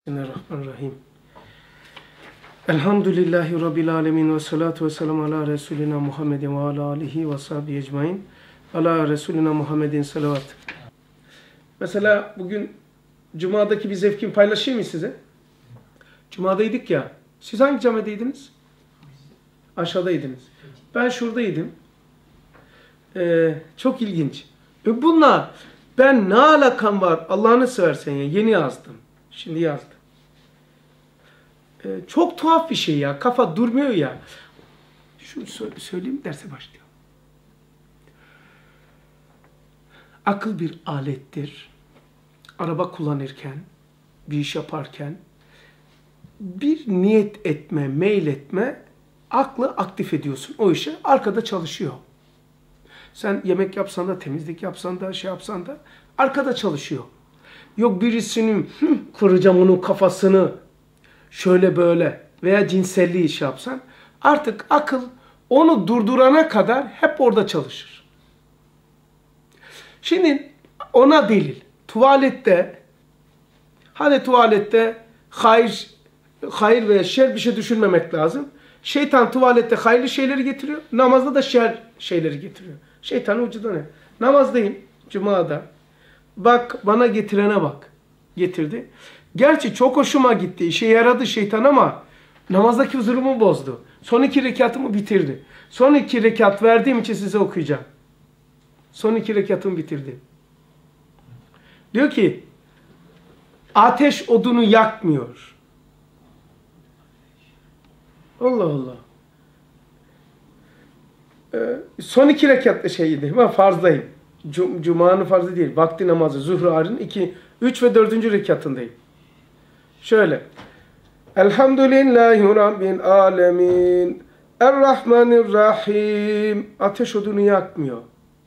Bismillahirrahmanirrahim. Elhamdülillahi Rabbil alemin ve salatu ve selamu ala Resulina Muhammedin ve ala alihi ve sahbihi ecmain. Ala Resulina Muhammedin salavat. Mesela bugün Cuma'daki bir zevkimi paylaşayım mı size? Cuma'daydık ya. Siz hangi camideydiniz? Aşağıdaydınız. Ben şuradaydım. Çok ilginç. Bunlar, ben ne alakam var Allah'ını seversen ya. Yeni yazdım. Şimdi yazdım. Çok tuhaf bir şey ya. Kafa durmuyor ya. Şunu söyleyeyim, derse başlıyor. Akıl bir alettir. Araba kullanırken, bir iş yaparken bir niyet etme, meyletme, aklı aktif ediyorsun. O işe arkada çalışıyor. Sen yemek yapsan da, temizlik yapsan da, şey yapsan da arkada çalışıyor. Yok birisinin kıracağım onun kafasını şöyle böyle veya cinselliği iş yapsan artık akıl onu durdurana kadar hep orada çalışır. Şimdi ona delil. Tuvalette hani tuvalette hayır veya şer bir şey düşünmemek lazım. Şeytan tuvalette hayırlı şeyleri getiriyor. Namazda da şer şeyleri getiriyor. Şeytanın ucunda ne? Namazdayım Cuma'da. Bak bana getirene bak. Getirdi. Gerçi çok hoşuma gitti. İşe yaradı şeytan ama namazdaki huzurumu bozdu. Son 2 rekatımı bitirdi. Son 2 rekat verdiğim için size okuyacağım. Son 2 rekatımı bitirdi. Diyor ki ateş odunu yakmıyor. Allah Allah. Son 2 rekatta şeydi. Ben farzdayım. Cuma'nın farzı değil. Vakti namazı. Zuhrar'ın 3 ve 4. rekatındayım. Şöyle. Elhamdülillahi Rabbil alemin. Errahmanirrahim. Ateş odunu yakmıyor.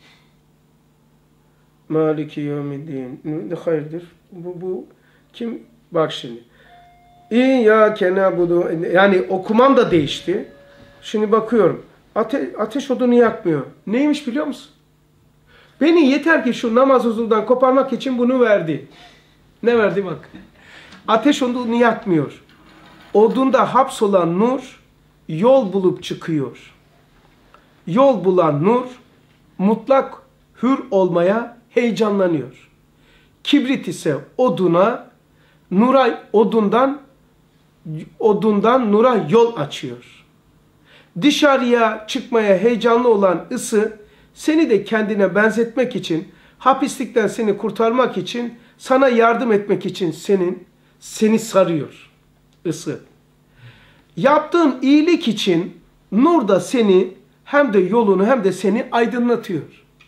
Maliki yevmiddin. Ne hayırdır? Bu kim? Bak şimdi. İyyâke na'budu. Yani okumam da değişti. Şimdi bakıyorum. Ateş odunu yakmıyor. Neymiş biliyor musun? Beni yeter ki şu namaz huzurdan koparmak için bunu verdi. Ne verdi bak. Ateş odunu yakmıyor. Odunda hapsolan nur yol bulup çıkıyor. Yol bulan nur mutlak hür olmaya heyecanlanıyor. Kibrit ise odundan nura yol açıyor. Dışarıya çıkmaya heyecanlı olan ısı seni de kendine benzetmek için, hapislikten seni kurtarmak için, sana yardım etmek için seni sarıyor ısı. Yaptığın iyilik için nur da seni hem de yolunu hem de seni aydınlatıyor.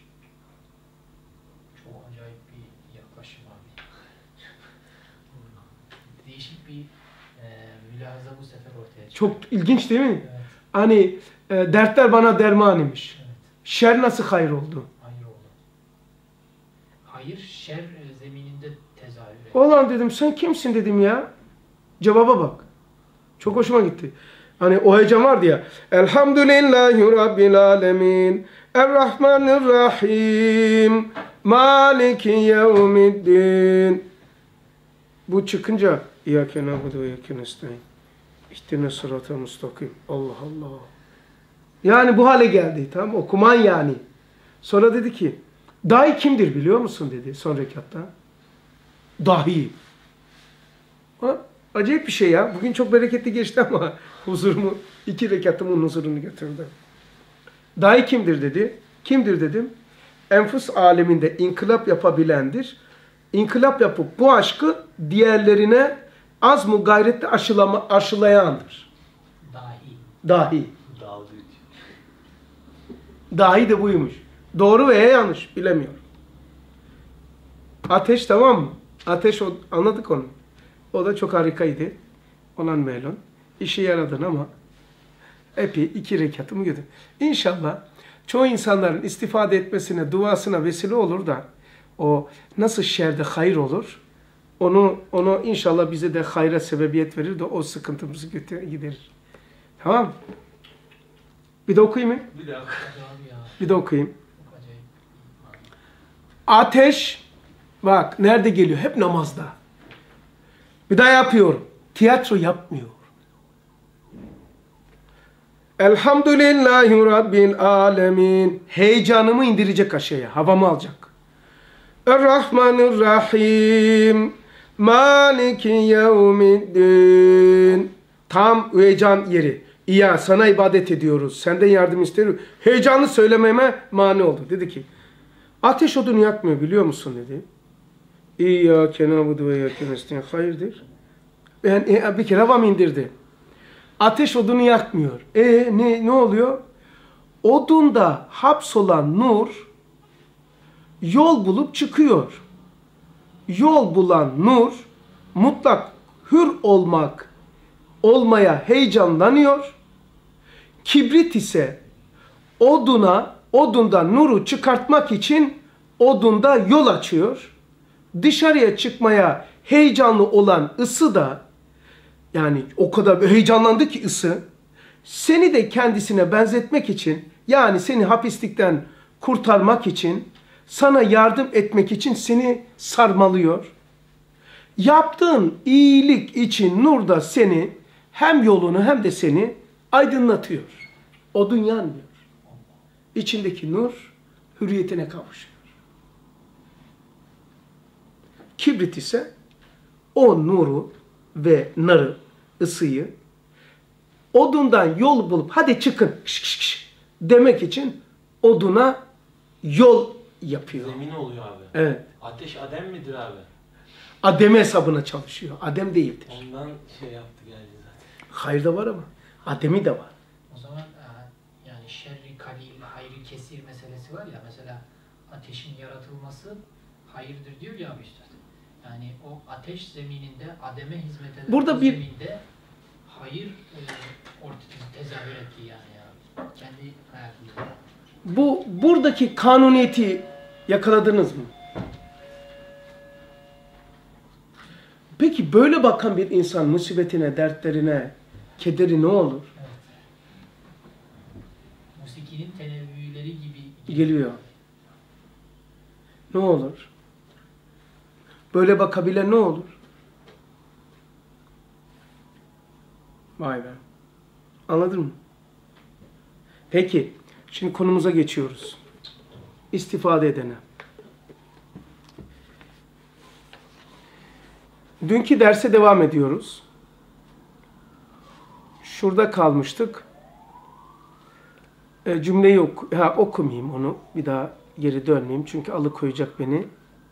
Çok acayip bir yaklaşım abi. Değişik bir mülahaza bu sefer ortaya çıkıyor. Çok ilginç değil mi? Evet. Hani dertler bana derman imiş. Evet. Şer nasıl hayır oldu? Hayır oldu. Hayır şer zemininde tezahür ediyor. Ulan dedim sen kimsin dedim ya. Cevaba bak. Çok hoşuma gitti. Hani o heyecan vardı ya. Elhamdülillahi Rabbil alemin. Errahmanirrahim. Maliki yevmiddin. Bu çıkınca İyyâke na'budu ve İyyâke nestaîn. İhdine sıratal mustakim. Allah Allah. Yani bu hale geldi. Tamam okuman yani. Sonra dedi ki dahi kimdir biliyor musun dedi son rekatta. Dahi. Acayip bir şey ya. Bugün çok bereketli geçti ama huzurumu 2 rekatımın huzurunu getirdi. Dahi kimdir dedi. Kimdir dedim. Enfus aleminde inkılap yapabilendir. İnkılap yapıp bu aşkı diğerlerine az mı gayretle aşılayandır. Dahi. Dahi de buymuş. Doğru veya yanlış bilemiyorum. Ateş tamam mı? Ateş anladık onu. O da çok harikaydı. Olan melon. İşe yaradın ama epey 2 rekatımı götür. İnşallah çoğu insanların istifade etmesine, duasına vesile olur da o nasıl şerde hayır olur, onu inşallah bize de hayra sebebiyet verir de o sıkıntımızı giderir. Tamam. Bir de okuyayım mı? Bir de okuyayım. Ateş bak nerede geliyor? Hep namazda. Bir daha yapıyor. Tiyatro yapmıyor. Elhamdülillahi Rabbil alemin. Heyecanımı indirecek aşağıya. Havamı alacak. Errahmanirrahim. Maliki yevmiddin. Tam heyecan yeri. İya sana ibadet ediyoruz. Senden yardım istiyoruz. Heyecanlı söylememe mani oldu. Dedi ki ateş odunu yakmıyor biliyor musun dedi. İyyâke na'budu ve iyyâke nestaîn. Hayırdır? Ben bir kere havam indirdi. Ateş odunu yakmıyor. Ne oluyor? Odunda hapsolan nur yol bulup çıkıyor. Yol bulan nur mutlak hür olmaya heyecanlanıyor. Kibrit ise odundan nuru çıkartmak için odunda yol açıyor. Dışarıya çıkmaya heyecanlı olan ısı da yani o kadar heyecanlandı ki ısı seni de kendisine benzetmek için yani seni hapislikten kurtarmak için sana yardım etmek için seni sarmalıyor. Yaptığın iyilik için nur da seni hem yolunu hem de seni aydınlatıyor. Odun yanmıyor. İçindeki nur hürriyetine kavuşuyor. Kibrit ise o nuru ve narı, ısıyı odundan yol bulup hadi çıkın demek için oduna yol yapıyor. Zemin oluyor abi. Evet. Ateş adem midir abi? Adem hesabına çalışıyor. Adem değildir. Ondan şey yaptı geldi zaten. Hayır da var ama Adem'i de var. O zaman yani şerri kalil, hayrı kesir meselesi var ya, mesela ateşin yaratılması hayırdır diyor ya abi üstad. Yani o ateş zemininde Adem'e hizmet eden Burada bir zeminde hayır ortada tezahür etti yani ya. Kendi hayatında. Buradaki kanuniyeti yakaladınız mı? Peki böyle bakan bir insan musibetine, dertlerine, kederi ne olur? Evet. Musikinin tenevvüleri gibi Geliyor. Ne olur? Böyle bakabilen ne olur? Vay be. Anladın mı? Peki. Şimdi konumuza geçiyoruz. İstifade edene. Dünkü derse devam ediyoruz. Şurada kalmıştık. Cümleyi okumayayım onu. Bir daha geri dönmeyeyim. Çünkü alıkoyacak beni.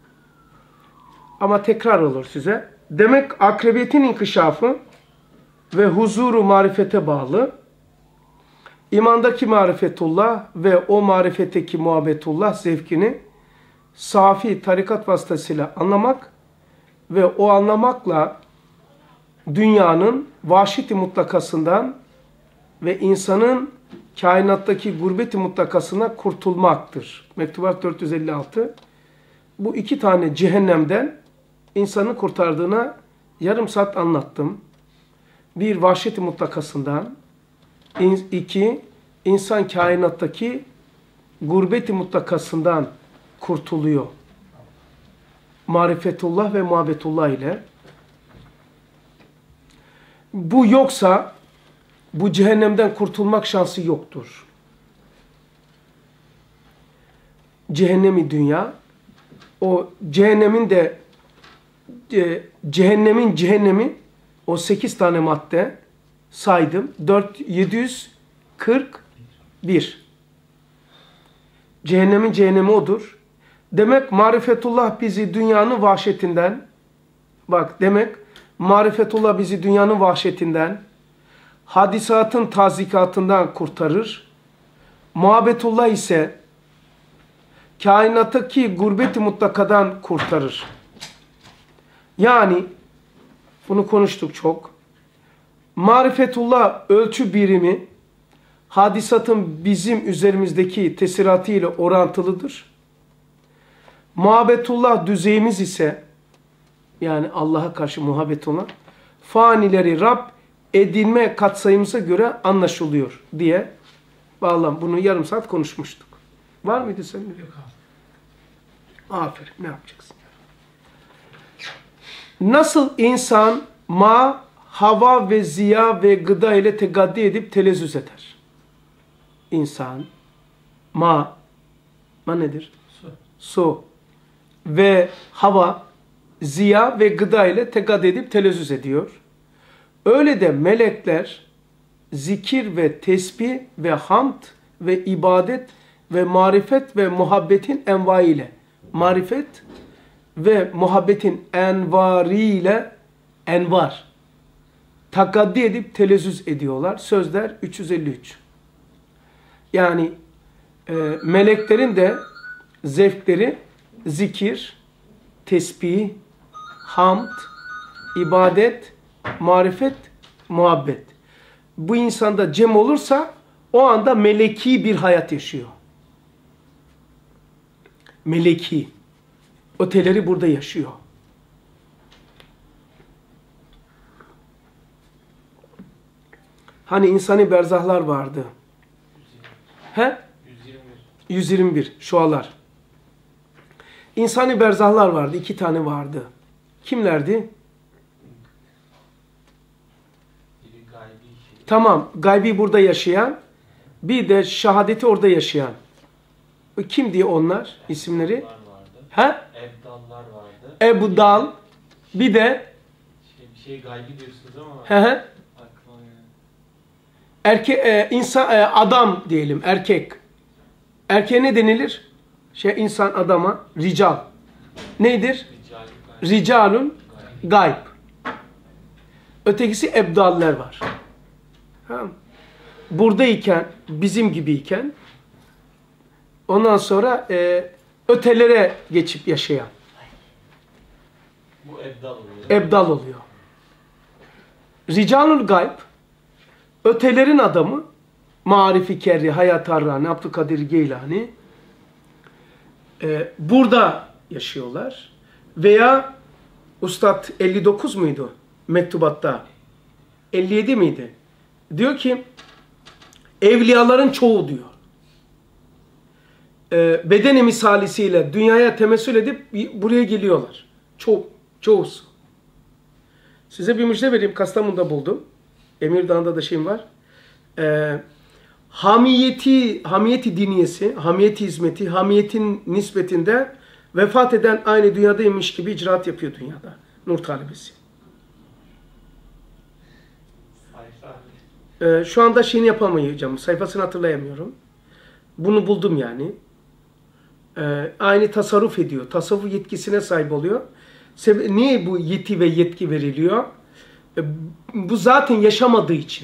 Ama tekrar olur size. Demek akrebiyetin inkişafı ve huzuru marifete bağlı. İmandaki marifetullah ve o marifetteki muhabbetullah zevkini safi tarikat vasıtasıyla anlamak ve o anlamakla dünyanın vahşeti mutlakasından ve insanın kainattaki gurbeti mutlakasına kurtulmaktır. Mektubat 456. Bu iki tane cehennemden insanı kurtardığına yarım saat anlattım. Bir, vahşeti mutlakasından. İki, insan kainattaki gurbeti mutlakasından kurtuluyor. Marifetullah ve muhabbetullah ile. Bu yoksa bu cehennemden kurtulmak şansı yoktur. Cehennemi dünya, o cehennemin de cehennemi o 8 tane madde saydım. 741. Cehennemin cehennemi odur. Demek marifetullah bizi dünyanın vahşetinden, bak demek marifetullah bizi dünyanın vahşetinden, hadisatın tazikatından kurtarır. Muhabbetullah ise kainattaki gurbeti mutlakadan kurtarır. Yani bunu konuştuk çok. Marifetullah ölçü birimi hadisatın bizim üzerimizdeki tesiratı ile orantılıdır. Muhabbetullah düzeyimiz ise yani Allah'a karşı muhabbetullah fanileri Rab edinme katsayımıza göre anlaşılıyor diye bağlam. Bunu yarım saat konuşmuştuk. Var mıydı senin? Yok abi. Aferin. Ne yapacaksın? Nasıl insan ma, hava ve ziya ve gıda ile tegaddi edip telezzüz eder? İnsan ma nedir? Su ve hava, ziya ve gıda ile tegaddi edip telezzüz ediyor. Öyle de melekler zikir ve tesbih ve hamd ve ibadet ve marifet ve muhabbetin envaiyle, marifet ve muhabbetin envarıyla, envar, takaddi edip telezzüz ediyorlar. Sözler 353. Yani meleklerin de zevkleri zikir, tesbih, hamd, ibadet, marifet, muhabbet. Bu insanda cem olursa o anda meleki bir hayat yaşıyor. Meleki. Öteleri burada yaşıyor. Hani insani berzahlar vardı. He? 121 şualar. İnsani berzahlar vardı. 2 tane vardı. Kimlerdi? Tamam. Gaybi burada yaşayan. Bir de şehadeti orada yaşayan. Kim diye onlar isimleri? He? Ebdallar vardı. Ebu Dal. Bir de Bir şey gaybi diyorsunuz ama he. aklıma Erkek, adam diyelim, erkek. Erkeğe ne denilir? İnsan adama, rical. Nedir? Ricalun gayb. Ötekisi ebdaller var. Tamam. Buradayken, bizim gibiyken, ondan sonra ötelere geçip yaşayan. Bu ebdal oluyor. Ebdal oluyor. Ricalul gayb, ötelerin adamı, Marifi Kerri, Hayat Arrani, Abdülkadir Geylani, burada yaşıyorlar. Veya Ustad 59 muydu mektubatta? 57 miydi? Diyor ki, evliyaların çoğu diyor. Bedeni misalisiyle dünyaya temessül edip buraya geliyorlar. Çoğusu. Size bir müjde vereyim. Kastamonu'da buldum. Emirdağ'da da şeyim var. Hamiyeti diniyesi, hamiyeti hizmeti, hamiyetin nispetinde vefat eden aynı dünyadaymış gibi icraat yapıyor dünyada. Nur talebesi. Şu anda şeyini yapamayacağım. Sayfasını hatırlayamıyorum. Bunu buldum yani. Aynı tasarruf ediyor. Tasavvuf yetkisine sahip oluyor. Niye bu yeti ve yetki veriliyor? Bu zaten yaşamadığı için.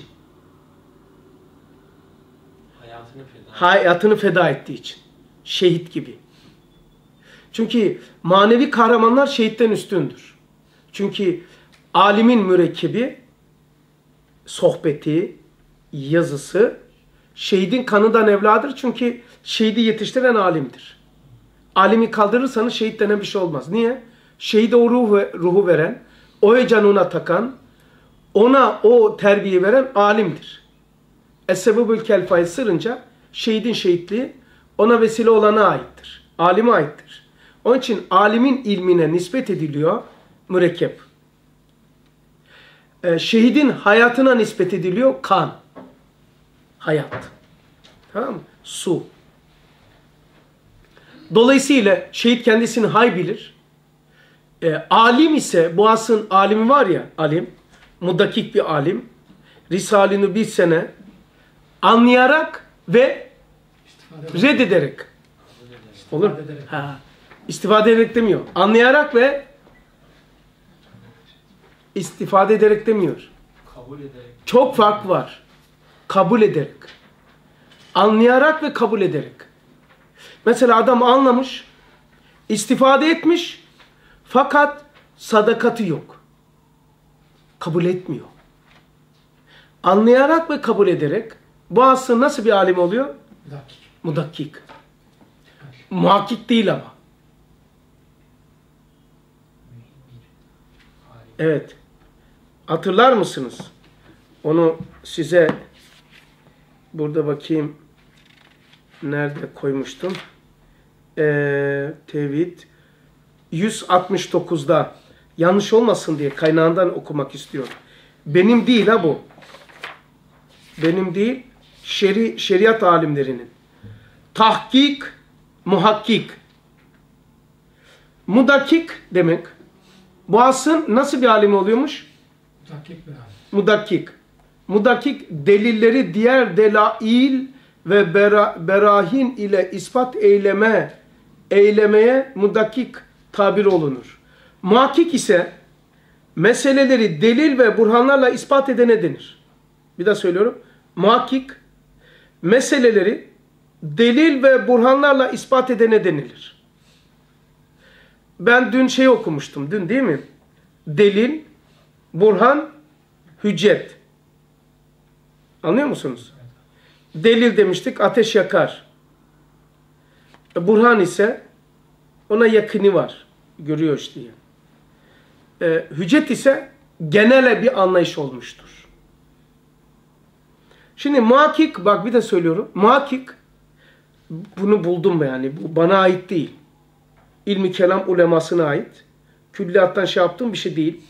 Hayatını feda ettiği için. Şehit gibi. Çünkü manevi kahramanlar şehitten üstündür. Çünkü alimin mürekkebi, sohbeti, yazısı, şehidin kanından evladır. Çünkü şehidi yetiştiren alimdir. Alimi kaldırırsanız şehit denen bir şey olmaz. Niye? Şehide o ruhu veren, o heyecanına takan, ona o terbiye veren alimdir. Es-sebebül kelfayı sırınca şehidin şehitliği ona vesile olana aittir. Alime aittir. Onun için alimin ilmine nispet ediliyor mürekkep. Şehidin hayatına nispet ediliyor kan. Hayat. Tamam mı? Su. Dolayısıyla şehit kendisini hay bilir. Alim ise, bu asrın alimi var ya, alim, muddakik bir alim, Risalini bir sene anlayarak ve reddederek. Olur mu? İstifade ederek demiyor. Anlayarak ve istifade ederek demiyor. Kabul ederek. Çok fark var. Kabul ederek. Anlayarak ve kabul ederek. Mesela adam anlamış, istifade etmiş, fakat sadakati yok. Kabul etmiyor. Anlayarak ve kabul ederek bu aslında nasıl bir alim oluyor? Mudakkik. Muhakkik değil ama. Evet. Hatırlar mısınız? Onu size burada bakayım. Nerede koymuştum? Tevhid 169'da Yanlış olmasın diye kaynağından okumak istiyorum. Benim değil ha bu. Benim değil, şeriat alimlerinin. Tahkik, muhakkik. Mudakkik demek. Bu asın nasıl bir alim oluyormuş? Mudakkik bir hali. Mudakkik. Mudakkik delilleri diğer delail ve berahin ile ispat eylemeye mudakkik tabir olunur. Muhakkik ise meseleleri delil ve burhanlarla ispat edene denir. Bir daha söylüyorum. Muhakkik meseleleri delil ve burhanlarla ispat edene denilir. Ben dün şey okumuştum. Dün değil mi? Delil, burhan, hüccet. Anlıyor musunuz? Delil demiştik, ateş yakar. Burhan ise ona yakını var. Görüyor işte. Hüccet ise genel bir anlayış olmuştur. Şimdi muhakkik, bak bir de söylüyorum. Muhakkik, bunu buldum yani. Bu bana ait değil. İlmi kelam ulemasına ait. Külliyattan şey yaptığım bir şey değil.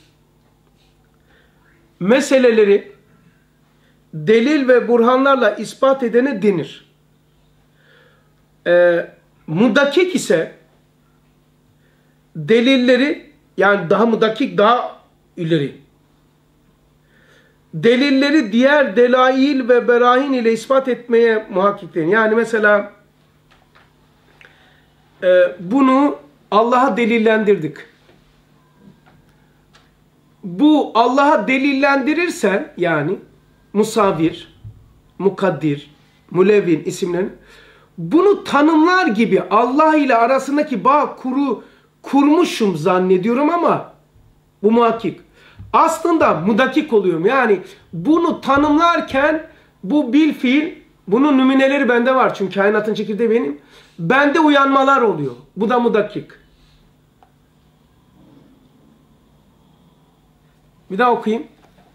Meseleleri delil ve burhanlarla ispat edene denir. Mudakkik ise delilleri, yani daha mudakkik, daha ileri. Delilleri diğer delail ve berahin ile ispat etmeye muhakkik denir. Yani mesela bunu Allah'a delillendirdik. Bu Allah'a delillendirirsen, yani musavvir, mukaddir, mulevvin isimlerini, bunu tanımlar gibi Allah ile arasındaki bağ kurmuşum zannediyorum ama bu muhakkik. Aslında mudakkik oluyorum. Yani bunu tanımlarken bu bil fiil, bunun nümuneleri bende var. Çünkü kainatın çekirdeği benim. Bende uyanmalar oluyor. Bu da mudakkik. Bir daha okuyayım.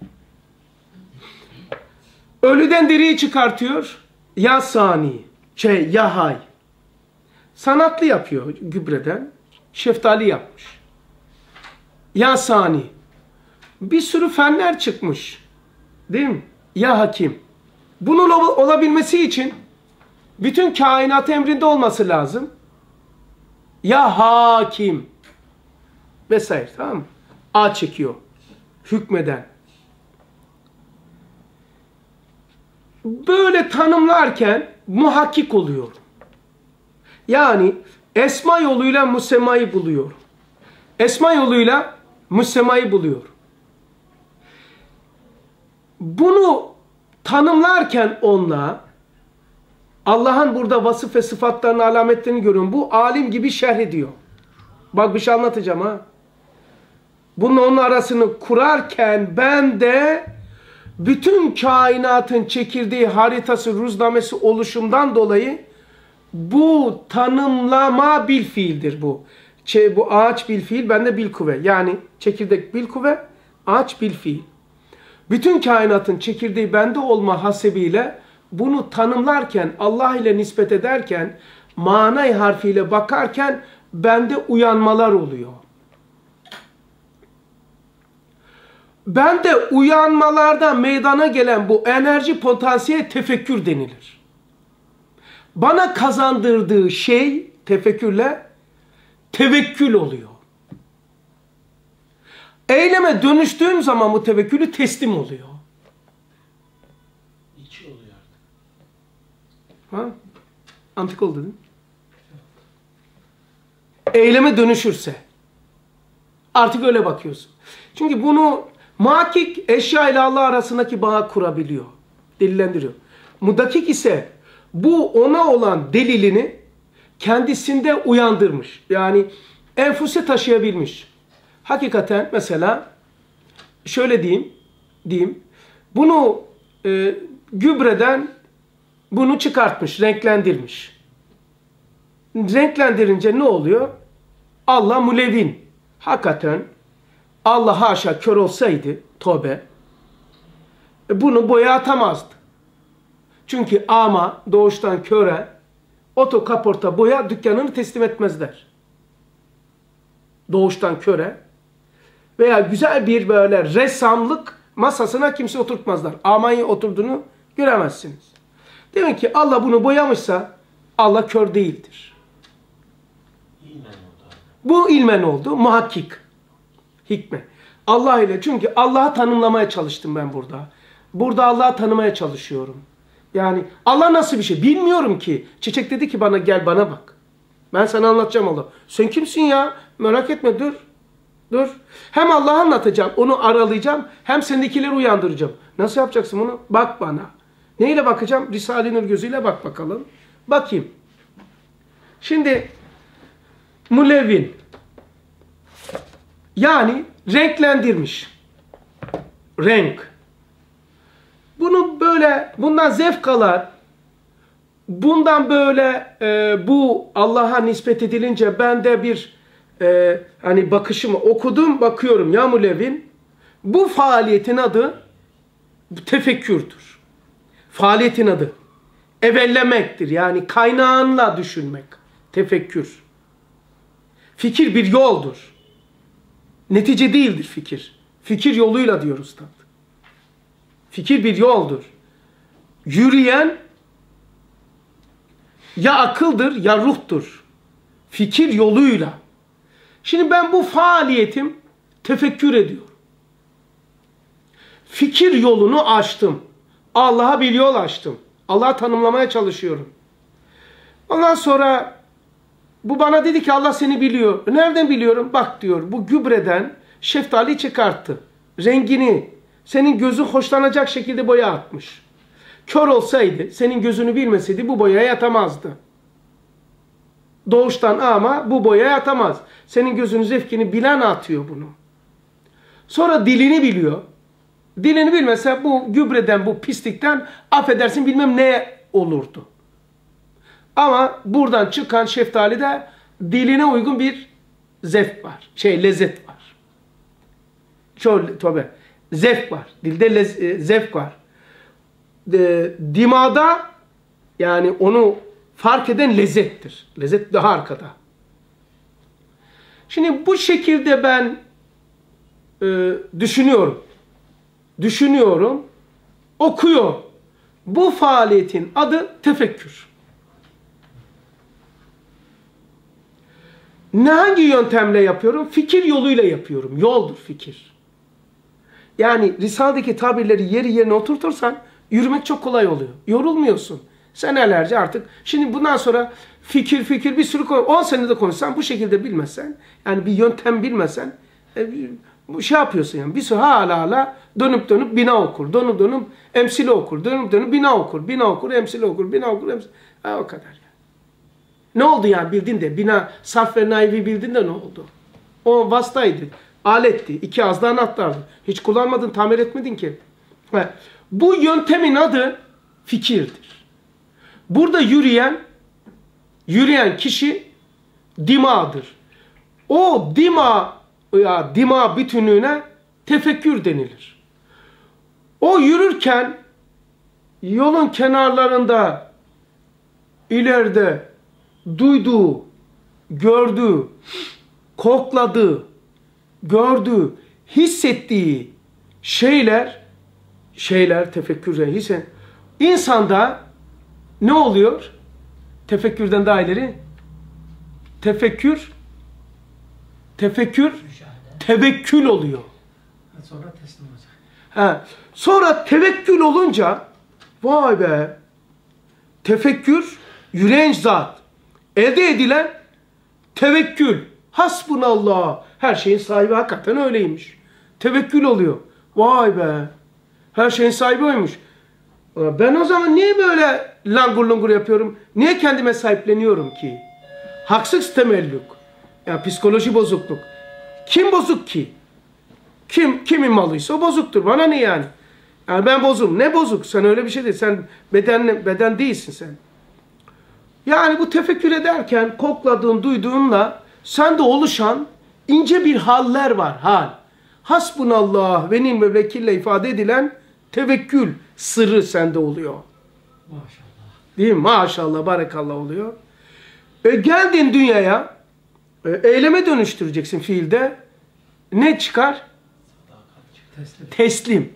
Ölüden diriyi çıkartıyor. Ya sani. Ya hay. Sanatlı yapıyor gübreden. Şeftali yapmış. Ya sani. Bir sürü fenler çıkmış. Değil mi? Ya hakim. Bunun olabilmesi için bütün kainat emrinde olması lazım. Ya hakim. Vesaire, tamam mı? A çekiyor. Hükmeden. Böyle tanımlarken muhakkik oluyor. Yani esma yoluyla musemmayı buluyor. Esma yoluyla musemmayı buluyor. Bunu tanımlarken onunla Allah'ın burada vasıf ve sıfatlarını, alametlerini görüyorum. Bu alim gibi şerh ediyor. Bak bir şey anlatacağım ha. Bununla onun arasını kurarken ben de bütün kainatın çekirdeği, haritası, ruznamesi oluşumdan dolayı bu tanımlama bil fiildir bu. Bu ağaç bil fiil, bende bil kuvve. Yani çekirdek bil kuvve, ağaç bil fiil. Bütün kainatın çekirdeği bende olma hasebiyle bunu tanımlarken, Allah ile nispet ederken, manay harfiyle bakarken bende uyanmalar oluyor. Bende uyanmalarda meydana gelen bu enerji potansiyel tefekkür denilir. Bana kazandırdığı şey tefekkürle tevekkül oluyor. Eyleme dönüştüğüm zaman bu tevekkülü teslim oluyor. İçi oluyor artık. Ha? Antik oldu değil mi? Eyleme dönüşürse artık öyle bakıyorsun. Çünkü bunu muhakkik eşya ile Allah arasındaki bağı kurabiliyor. Delillendiriyor. Mudakkik ise bu ona olan delilini kendisinde uyandırmış. Yani enfuse taşıyabilmiş. Hakikaten mesela şöyle diyeyim. Bunu gübreden bunu çıkartmış, renklendirmiş. Renklendirince ne oluyor? Allah mulevin. Hakikaten Allah haşa kör olsaydı, tövbe, bunu boya atamazdı. Çünkü ama doğuştan köre oto kaporta boya dükkanını teslim etmezler. Doğuştan köre veya güzel bir böyle ressamlık masasına kimse oturtmazlar. Ama'yı oturduğunu göremezsiniz. Demek ki Allah bunu boyamışsa Allah kör değildir. İlmen oldu. Bu ilmen oldu. Muhakkik. Hikmet. Allah ile. Çünkü Allah'ı tanımlamaya çalıştım ben burada. Burada Allah'ı tanımaya çalışıyorum. Yani Allah nasıl bir şey? Bilmiyorum ki. Çiçek dedi ki bana gel bana bak. Ben sana anlatacağım Allah. Sen kimsin ya? Merak etme dur. Dur. Hem Allah'ı anlatacağım. Onu aralayacağım. Hem senindekileri uyandıracağım. Nasıl yapacaksın bunu? Bak bana. Neyle bakacağım? Risale-i Nur gözüyle bak bakalım. Bakayım. Şimdi mülevvin. Yani renklendirmiş. Renk. Bunu böyle, bundan zevk alan, bundan böyle bu Allah'a nispet edilince ben de bir hani bakışımı okudum, bakıyorum ya mülevvin. Bu faaliyetin adı tefekkürdür. Faaliyetin adı evellemektir. Yani kaynağınla düşünmek. Tefekkür. Fikir bir yoldur. Netice değildir fikir. Fikir yoluyla diyor Üstad. Fikir bir yoldur. Yürüyen ya akıldır ya ruhtur. Fikir yoluyla. Şimdi ben bu faaliyetim tefekkür ediyorum. Fikir yolunu açtım. Allah'a bir yol açtım. Allah'ı tanımlamaya çalışıyorum. Ondan sonra bu bana dedi ki Allah seni biliyor. Nereden biliyorum? Bak diyor bu gübreden şeftali çıkarttı. Rengini senin gözün hoşlanacak şekilde boya atmış. Kör olsaydı, senin gözünü bilmeseydi bu boyaya atamazdı. Doğuştan ama bu boyaya atamaz. Senin gözünün zevkini bilen atıyor bunu. Sonra dilini biliyor. Dilini bilmese bu gübreden, bu pislikten affedersin bilmem ne olurdu. Ama buradan çıkan şeftalide diline uygun bir zevk var. Lezzet var. Tabii. Zevk var. Dilde zevk var. Dimada yani onu fark eden lezzettir. Lezzet daha arkada. Şimdi bu şekilde ben düşünüyorum, okuyor. Bu faaliyetin adı tefekkür. Hangi yöntemle yapıyorum? Fikir yoluyla yapıyorum. Yoldur fikir. Yani Risale'deki tabirleri yeri yerine oturtursan yürümek çok kolay oluyor. Yorulmuyorsun. Senelerce artık. Şimdi bundan sonra fikir bir sürü konu. 10 senede konuşsan bu şekilde bilmezsen, yani bir yöntem bilmezsen bu şey yapıyorsun yani. Bir sürü hala dönüp bina okur. Dönüp emsili okur. Dönüp bina okur. Bina okur, emsili okur. Bina okur, emsili. O kadar yani. Ne oldu yani bildin de? Bina, sarf ve naivi bildin de ne oldu? O vasıtaydı. Aletti. 2 ağızda anahtardı. Hiç kullanmadın, tamir etmedin ki. Bu yöntemin adı fikirdir. Burada yürüyen kişi dimağdır. O dima bütünlüğüne tefekkür denilir. O yürürken yolun kenarlarında ileride duyduğu, gördüğü, kokladığı, gördüğü, hissettiği şeyler tefekkürden insanda ne oluyor? Tefekkürden daha ileri tevekkül oluyor. Sonra teslim olacak. Sonra tevekkül olunca vay be, tefekkür yüreğin zat. Elde edilen tevekkül. Hasbunallah. Her şeyin sahibi hakikaten öyleymiş. Tevekkül oluyor. Vay be. Her şeyin sahibi oymuş. Ben o zaman niye böyle langur lungur yapıyorum? Niye kendime sahipleniyorum ki? Haksız temellük. Yani psikoloji bozukluk. Kim bozuk ki? Kimin malıysa o bozuktur. Bana ne yani? Yani ben bozum. Ne bozuk? Sen öyle bir şey değil. Sen beden değilsin sen. Yani bu tefekkür ederken kokladığın, duyduğunla sende oluşan ince bir haller var. Hal. Hasbunallah ve ni'mel vekille ifade edilen tevekkül sırrı sende oluyor. Maşallah. Değil mi? Maşallah, barekallah oluyor. Geldin dünyaya, eyleme dönüştüreceksin fiilde. Ne çıkar? Sadakat çıktı. Teslim. Teslim.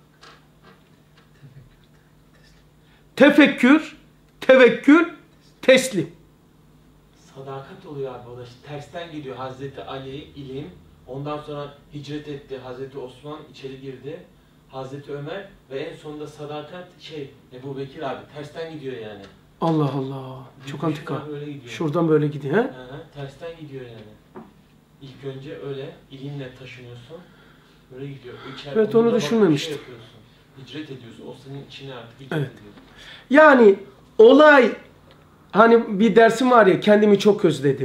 Tefekkür, tevekkül, teslim. Sadakat oluyor abi, o da işte tersten gidiyor. Hazreti Ali ilim, ondan sonra hicret etti. Hazreti Osman içeri girdi. Hazreti Ömer ve en sonunda sadakat Ebu Bekir abi tersten gidiyor yani. Allah Allah. Çok antika. Öyle gidiyor. Şuradan böyle gidiyor. He? Hı hı, tersten gidiyor yani. İlk önce öyle ilimle taşınıyorsun. Böyle gidiyor. Evet, onu onda bak, düşünmemiştim. bir şey yapıyorsun. Hicret ediyorsun. O senin içine artık hicret Evet. ediyor. Yani olay, hani bir dersim var ya, kendimi çok özledim.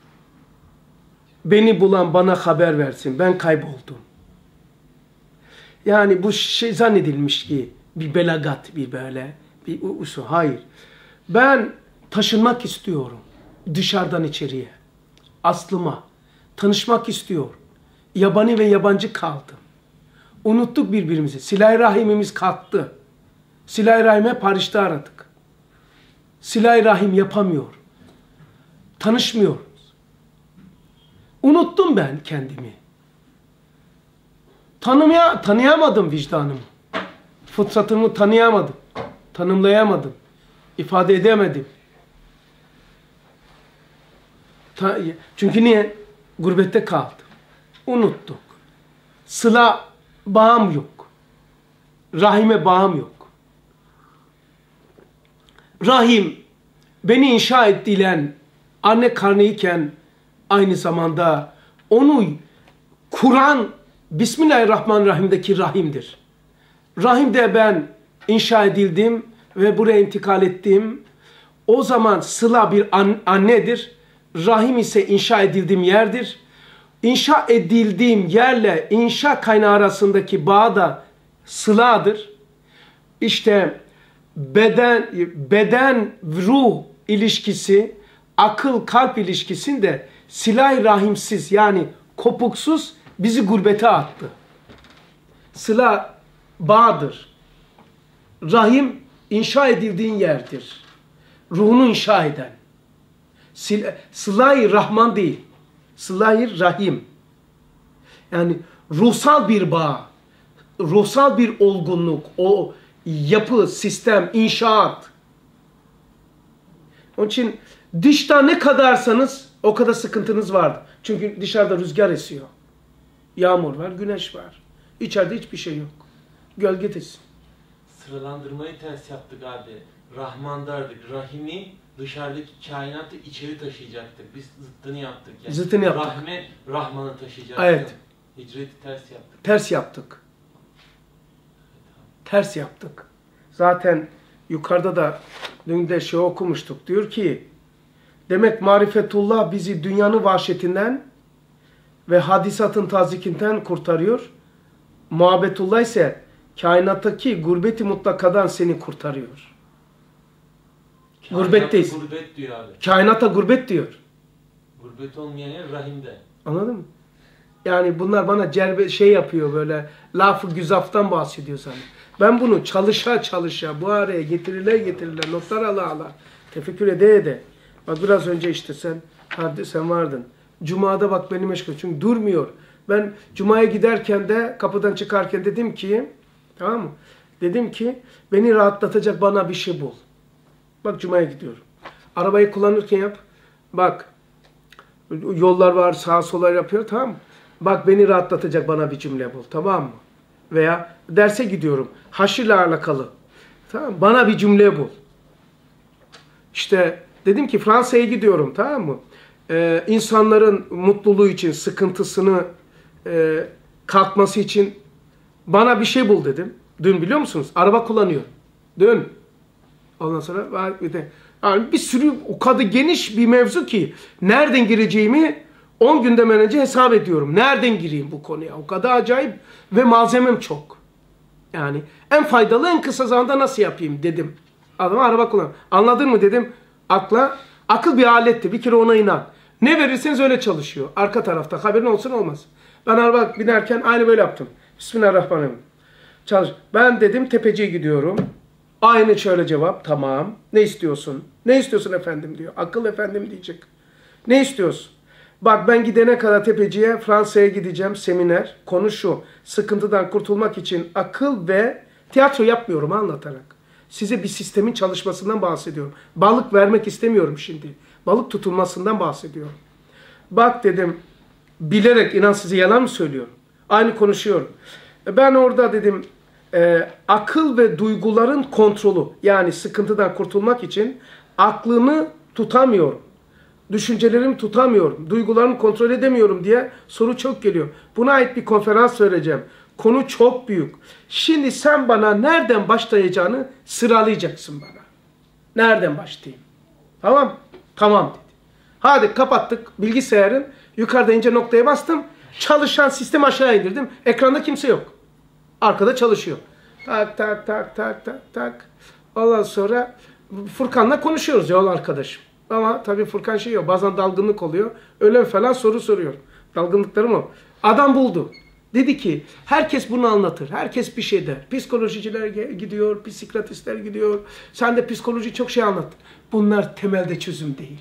Beni bulan bana haber versin. Ben kayboldum. Yani bu şey zannedilmiş ki bir belagat, bir böyle bir usul. Hayır. Ben taşınmak istiyorum. Dışarıdan içeriye. Aslıma. Tanışmak istiyorum. Yabani ve yabancı kaldım. Unuttuk birbirimizi. Silah-ı Rahimimiz kalktı. Silah-ı Rahim'e Paris'te aradık. Silah-ı Rahim yapamıyor. Tanışmıyoruz. Unuttum ben kendimi. Tanıyamadım vicdanımı. Fıtratımı tanıyamadım. Tanımlayamadım. İfade edemedim. Çünkü niye? Gurbette kaldım. Unuttuk. Sıla bağım yok. Rahime bağım yok. Rahim beni inşa ettiğilen anne karnıyken aynı zamanda onu kuran Bismillahirrahmanirrahim'deki rahimdir. Rahimde ben inşa edildim ve buraya intikal ettim. O zaman sıla bir annedir. Rahim ise inşa edildiğim yerdir. İnşa edildiğim yerle inşa kaynağı arasındaki bağ da sıladır. İşte beden ruh ilişkisi, akıl kalp ilişkisinde silah-ı rahimsiz, yani kopuksuz bizi gurbete attı. Sıla bağdır. Rahim inşa edildiğin yerdir. Ruhunu inşa eden. Sıla-i Rahman değil. Sıla-i Rahim. Yani ruhsal bir bağ. Ruhsal bir olgunluk. O yapı, sistem, inşaat. Onun için dışta ne kadarsanız o kadar sıkıntınız vardır. Çünkü dışarıda rüzgar esiyor. Yağmur var, güneş var. İçeride hiçbir şey yok. Gölgedesin. Sıralandırmayı ters yaptık abi. Rahman derdik. Rahimi dışarıdaki kainatı içeri taşıyacaktık. Biz zıttını yaptık. Yani Zıttını yaptık. Rahme Rahman'ı taşıyacaktık. Evet. Hicreti ters yaptık. Ters yaptık. Ters yaptık. Zaten yukarıda da dün de şey okumuştuk. Diyor ki demek marifetullah bizi dünyanın vahşetinden ve hadisatın tazikinden kurtarıyor. Muhabbetullah ise kainattaki gurbeti mutlakadan seni kurtarıyor. Gurbetteyiz. Kainata gurbet diyor abi. Kainata gurbet diyor. Gurbet olmayan yer rahimde. Anladın mı? Yani bunlar bana şey yapıyor, böyle laf-ı güzaftan bahsediyor sana. Ben bunu çalışa bu araya getiriler notlar ala tefekkür ede. Bak biraz önce işte sen vardın. Cuma'da bak beni meşgul. Çünkü durmuyor. Ben Cuma'ya giderken de kapıdan çıkarken dedim ki, tamam mı? Dedim ki beni rahatlatacak bana bir şey bul. Bak Cuma'ya gidiyorum. Arabayı kullanırken yap. Bak yollar var, sağa sola yapıyor, tamam mı? Bak beni rahatlatacak bana bir cümle bul, tamam mı? Veya derse gidiyorum. Haşirle alakalı. Tamam, bana bir cümle bul. İşte dedim ki Fransa'ya gidiyorum, tamam mı? İnsanların mutluluğu için, sıkıntısını kalkması için bana bir şey bul dedim. Dün biliyor musunuz? Araba kullanıyorum. Dün. Ondan sonra var bir de yani bir sürü o kadar geniş bir mevzu ki nereden gireceğimi 10 günden önce hesap ediyorum. Nereden gireyim bu konuya? O kadar acayip ve malzemem çok. Yani en faydalı en kısa zamanda nasıl yapayım dedim. Adam araba kullan. Anladın mı dedim. Akıl bir aletti. Bir kere ona inan. Ne verirseniz öyle çalışıyor. Arka tarafta. Haberin olsun olmaz. Ben araba binerken aynı böyle yaptım. Bismillahirrahmanirrahim. Çalış. Ben dedim Tepeci'ye gidiyorum. Aynı şöyle cevap. Tamam. Ne istiyorsun? Ne istiyorsun efendim diyor. Akıl efendim diyecek. Ne istiyorsun? Bak ben gidene kadar tepeciye Fransa'ya gideceğim seminer. Konu şu. Sıkıntıdan kurtulmak için akıl ve tiyatro yapmıyorum anlatarak. Size bir sistemin çalışmasından bahsediyorum. Balık vermek istemiyorum şimdi. Balık tutulmasından bahsediyorum. Bak dedim bilerek inan size yalan mı söylüyorum? Aynı konuşuyorum. Ben orada dedim akıl ve duyguların kontrolü yani sıkıntıdan kurtulmak için aklımı tutamıyorum. Düşüncelerimi tutamıyorum. Duygularımı kontrol edemiyorum diye soru çok geliyor. Buna ait bir konferans vereceğim. Konu çok büyük. Şimdi sen bana nereden başlayacağını sıralayacaksın bana. Nereden başlayayım? Tamam? Tamam dedi. Hadi kapattık bilgisayarın. Yukarıda ince noktaya bastım. Çalışan sistem aşağı indirdim. Ekranda kimse yok. Arkada çalışıyor. Tak tak tak tak tak tak. Ondan sonra Furkan'la konuşuyoruz yol arkadaşım. Ama tabii Furkan şey yok. Bazen dalgınlık oluyor. Öyle falan soru soruyor. Dalgınlıklarım o. Adam buldu. Dedi ki herkes bunu anlatır. Herkes bir şey der. Psikolojiciler gidiyor. Psikiyatristler gidiyor. Sen de psikoloji çok şey anlattın. Bunlar temelde çözüm değil.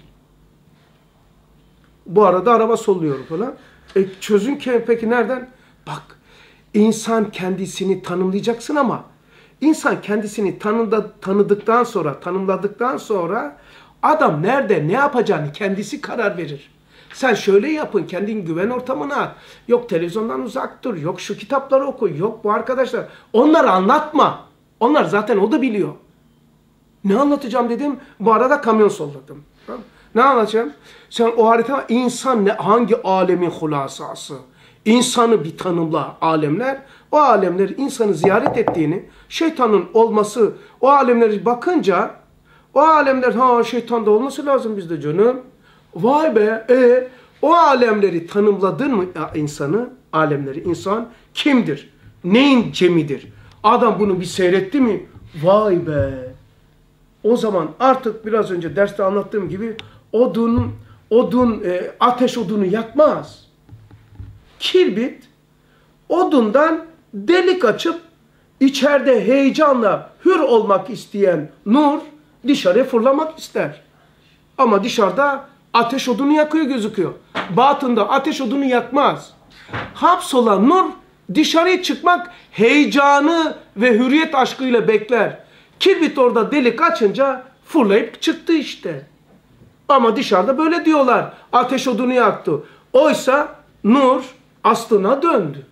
Bu arada araba solluyor falan. Çözüm peki nereden? Bak insan kendisini tanımlayacaksın ama insan kendisini tanımladıktan sonra adam nerede ne yapacağını kendisi karar verir. Sen şöyle yapın, kendin güven ortamına at. Yok televizyondan uzak dur, yok şu kitapları oku, yok bu arkadaşlar. Onları anlatma. Onlar zaten o da biliyor. Ne anlatacağım dedim, bu arada kamyon solladım. Ne anlatacağım? Sen o harita insan hangi alemin hulasası? İnsanı bir tanımla alemler. O alemler insanı ziyaret ettiğini, şeytanın olması, o alemleri bakınca o alemler şeytan da olması lazım bizde canım. Vay be o alemleri tanımladın mı insanı? Alemleri insan kimdir? Neyin cemidir? Adam bunu bir seyretti mi? Vay be. O zaman artık biraz önce derste anlattığım gibi ateş odunu yakmaz. Kirbit odundan delik açıp içeride heyecanla hür olmak isteyen nur dışarıya fırlamak ister. Ama dışarıda ateş odunu yakıyor gözüküyor. Batında ateş odunu yakmaz. Hapsolan nur dışarıya çıkmak heyecanı ve hürriyet aşkıyla bekler. Kirbit orada delik açınca fırlayıp çıktı işte. Ama dışarıda böyle diyorlar. Ateş odunu yaktı. Oysa nur aslına döndü.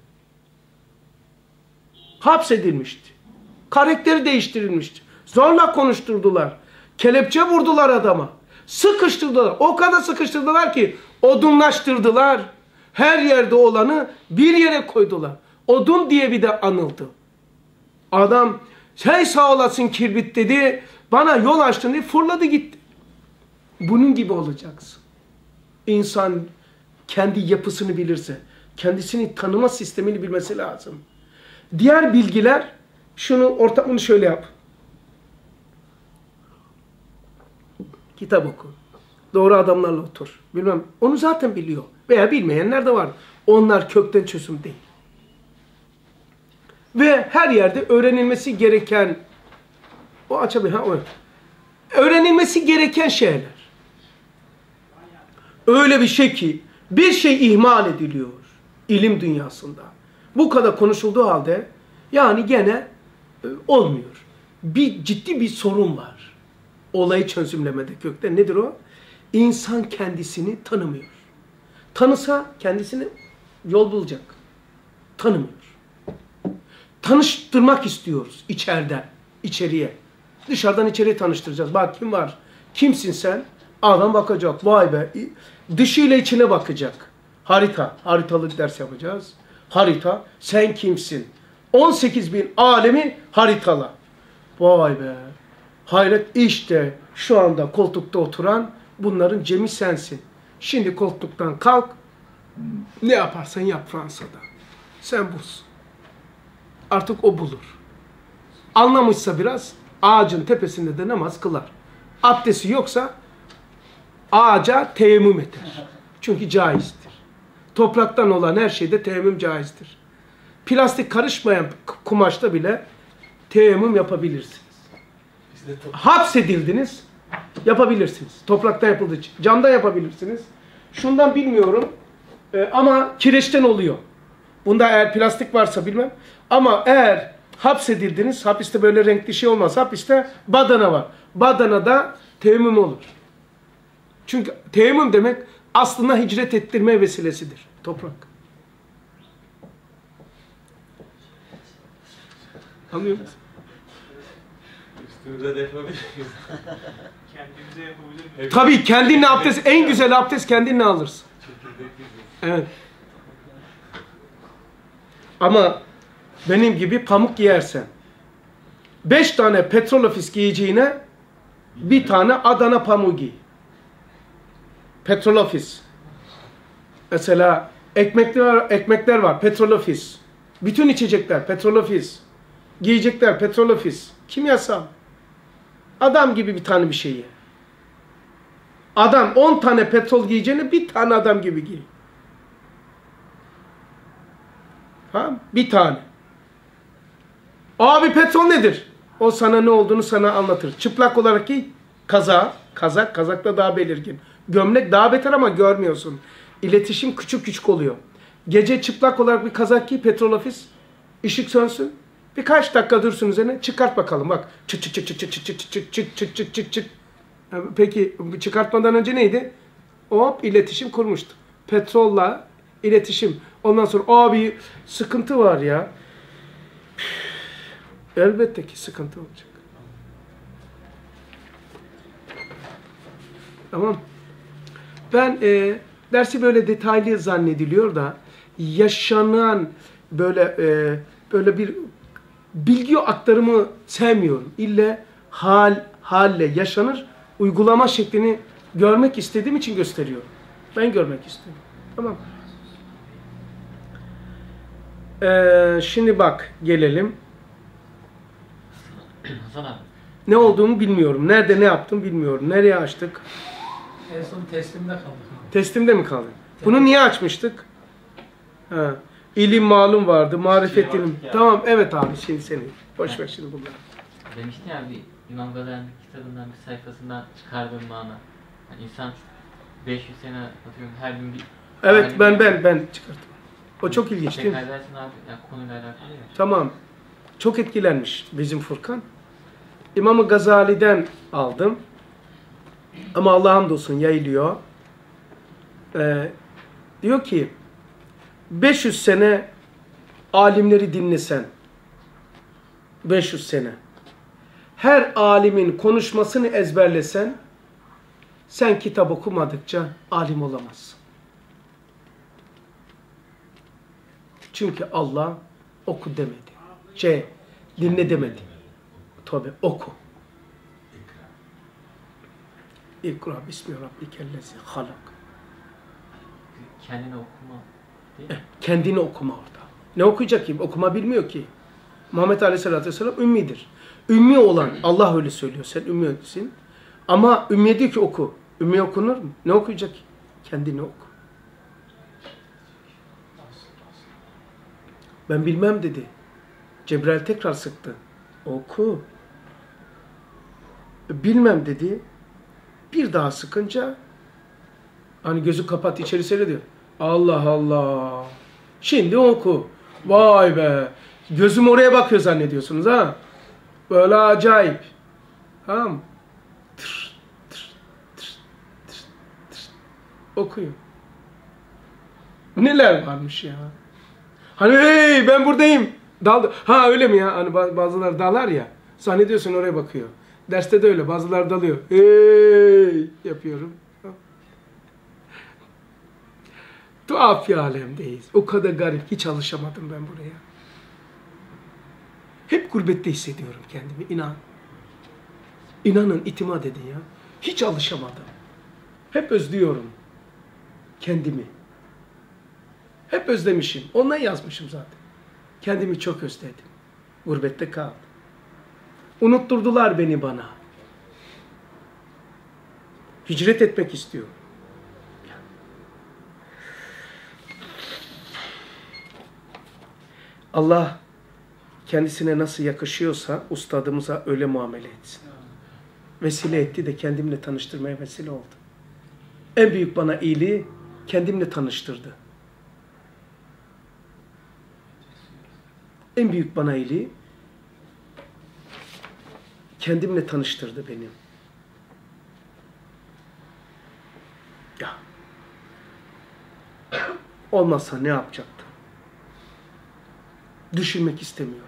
Hapsedilmişti. Karakteri değiştirilmişti. Zorla konuşturdular. Kelepçe vurdular adama. Sıkıştırdılar. O kadar sıkıştırdılar ki odunlaştırdılar. Her yerde olanı bir yere koydular. Odun diye bir de anıldı. Adam hey sağ olasın Kirbit dedi. Bana yol açtın diye fırladı gitti. Bunun gibi olacaksın. İnsan kendi yapısını bilirse, kendisini tanıma sistemini bilmesi lazım. Diğer bilgiler, ortamını şöyle yap. Kitap oku. Doğru adamlarla otur. Bilmem, onu zaten biliyor. Veya bilmeyenler de var. Onlar kökten çözüm değil. Ve her yerde öğrenilmesi gereken, öğrenilmesi gereken şeyler. Öyle bir şey ki bir şey ihmal ediliyor ilim dünyasında. Bu kadar konuşulduğu halde yani gene olmuyor. Ciddi bir sorun var. Olayı çözümlemede kökte. Nedir o? İnsan kendisini tanımıyor. Tanısa kendisini yol bulacak. Tanımıyor. Tanıştırmak istiyoruz içeriden, içeriye. Dışarıdan içeriye tanıştıracağız. Bak kim var? Kimsin sen? Adam bakacak. Vay be. Dışıyla içine bakacak. Haritalı ders yapacağız. Harita. Sen kimsin? 18.000 alemi haritala. Vay be. Hayret işte şu anda koltukta oturan bunların cemi sensin. Şimdi koltuktan kalk. Ne yaparsan yap Fransa'da. Sen bulsun. Artık o bulur. Anlamışsa biraz ağacın tepesinde de namaz kılar. Abdesti yoksa ağaca teyemmüm eder. Çünkü caizdir. Topraktan olan her şeyde teyemmüm caizdir. Plastik karışmayan kumaşta bile teyemmüm yapabilirsiniz. Hapsedildiniz, yapabilirsiniz. Topraktan yapıldığı için. Camda yapabilirsiniz. Şundan bilmiyorum ama kireçten oluyor. Bunda eğer plastik varsa bilmem. Ama eğer hapsedildiniz, hapiste böyle renkli şey olmaz. Hapiste badana var. Badanada teyemmüm olur. Çünkü teyemmüm demek aslında hicret ettirme vesilesidir. Toprak. Anlıyor musun? Üstümüze de yapabilir miyiz? Kendimize yapabilir miyiz? Tabii kendinle abdest, en güzel abdest kendinle alırsın. Evet. Ama benim gibi pamuk giyersen 5 tane petrol ofis giyeceğine bir tane Adana pamuğu giy. Petrol ofis. Mesela ekmekler var petrol ofis. Bütün içecekler petrol ofis. Giyecekler petrol ofis. Kimyasal. Adam gibi bir tane bir şey ye. Adam 10 tane petrol giyeceğine bir tane adam gibi giy. Ha? Bir tane. Abi petrol nedir? O sana ne olduğunu sana anlatır. Çıplak olarak giy. Kazak da daha belirgin. Gömlek daha beter ama görmüyorsun. İletişim küçük küçük oluyor. Gece çıplak olarak bir kazak giy, petrol ofis. Işık sönsün. Birkaç dakika dursun üzerine. Çıkart bakalım bak. Çık çık çık çık çık çık çık çık çık çık çık çık çık. Peki çıkartmadan önce neydi? Hop iletişim kurmuştu. Petrolla iletişim. Ondan sonra abi sıkıntı var ya. Elbette ki sıkıntı olacak. Tamam. Ben dersi böyle detaylı zannediliyor da yaşanan böyle bir bilgi aktarımı sevmiyorum. İlle halle yaşanır, uygulama şeklini görmek istediğim için gösteriyorum. Ben görmek istiyorum. Tamam. Şimdi bak gelelim. Hasan abi. Ne olduğumu bilmiyorum. Nerede ne yaptım bilmiyorum. Nereye açtık? En son teslimde kaldık. Teslimde mi kaldı? Bunu niye açmıştık? Ha. İlim malum vardı. Marifet ilim. Tamam evet abi şimdi senin. Boş ver şimdi bunları. Demiştin ya bir İmam Gazali'nin kitabından bir sayfasından çıkardığım mana. Yani insan 500 sene atıyorum her gün bir... Evet ben çıkarttım. O çok ilginç değil mi? Tekrar edersin abi yani konuyla alakalı ya. Tamam. Çok etkilenmiş bizim Furkan. İmam Gazali'den aldım. Ama Allah'a hamdolsun yayılıyor. Diyor ki 500 sene alimleri dinlesen 500 sene her alimin konuşmasını ezberlesen sen kitap okumadıkça alim olamazsın. Çünkü Allah oku demedi. Dinle demedi. Tabi oku. İkra bismi rabbikellezi halak. Kendini okuma değil mi? Kendini okuma orada. Ne okuyacak ki? Okuma bilmiyor ki. Muhammed Aleyhisselatü Vesselam ümmidir. Ümmi olan, Allah öyle söylüyor. Sen ümmisin. Ama ümmiye diyor ki oku. Ümmi okunur mu? Ne okuyacak ki? Kendini oku. Ben bilmem dedi. Cebrail tekrar sıktı. Oku. Bilmem dedi. Bir daha sıkınca hani gözü kapat içeri seyrediyor. Allah Allah. Şimdi oku. Vay be. Gözüm oraya bakıyor zannediyorsunuz ha. Böyle acayip. Tamam mı? Okuyor. Neler varmış ya. Hani hey ben buradayım. Daldı. Ha öyle mi ya? Hani bazıları dalar ya. Zannediyorsun oraya bakıyor. Derste de öyle. Bazıları dalıyor. Hey yapıyorum. Tuhaf bir alemdeyiz. O kadar garip. Hiç alışamadım ben buraya. Hep gurbette hissediyorum kendimi. İnan. İnanın itimat edin ya. Hiç alışamadım. Hep özlüyorum kendimi. Hep özlemişim. Ondan yazmışım zaten. Kendimi çok özledim. Gurbette kaldım. Unutturdular beni bana. Hicret etmek istiyorum. Allah kendisine nasıl yakışıyorsa ustadımıza öyle muamele etsin. Vesile etti de kendimle tanıştırmaya vesile oldu. En büyük bana iyiliği kendimle tanıştırdı. En büyük bana iyiliği kendimle tanıştırdı benim. Ya. Olmazsa ne yapacaktım? Düşünmek istemiyorum.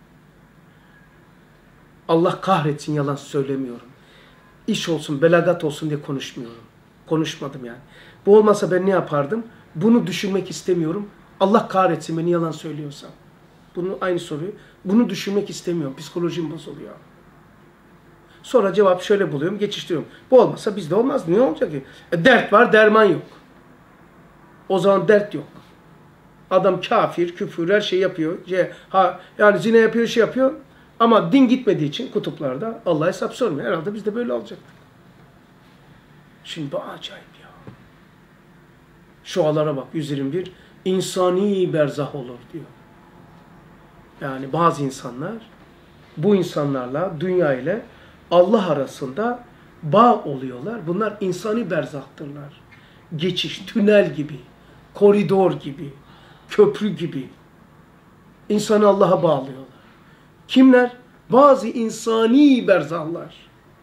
Allah kahretsin, yalan söylemiyorum. İş olsun, belagat olsun diye konuşmuyorum. Konuşmadım yani. Bu olmasa ben ne yapardım? Bunu düşünmek istemiyorum. Allah kahretsin beni, yalan söylüyorsam. Bunu aynı soruyu. Bunu düşünmek istemiyorum. Psikolojim bozuluyor. Sonra cevap şöyle buluyorum, geçiştiriyorum. Bu olmasa bizde olmaz. Ne olacak ki? Dert var, derman yok. O zaman dert yok. Adam kafir, küfür, her şey yapıyor. Yani zina yapıyor, şey yapıyor. Ama din gitmediği için kutuplarda Allah hesap sormuyor. Herhalde biz de böyle olacaktık. Şimdi bu acayip ya. Şualara bak, 121. İnsani berzah olur diyor. Yani bazı insanlar bu insanlarla, dünya ile Allah arasında bağ oluyorlar. Bunlar insani berzahtırlar. Geçiş, tünel gibi, koridor gibi, köprü gibi. İnsanı Allah'a bağlıyorlar. Kimler? Bazı insani berzahlar.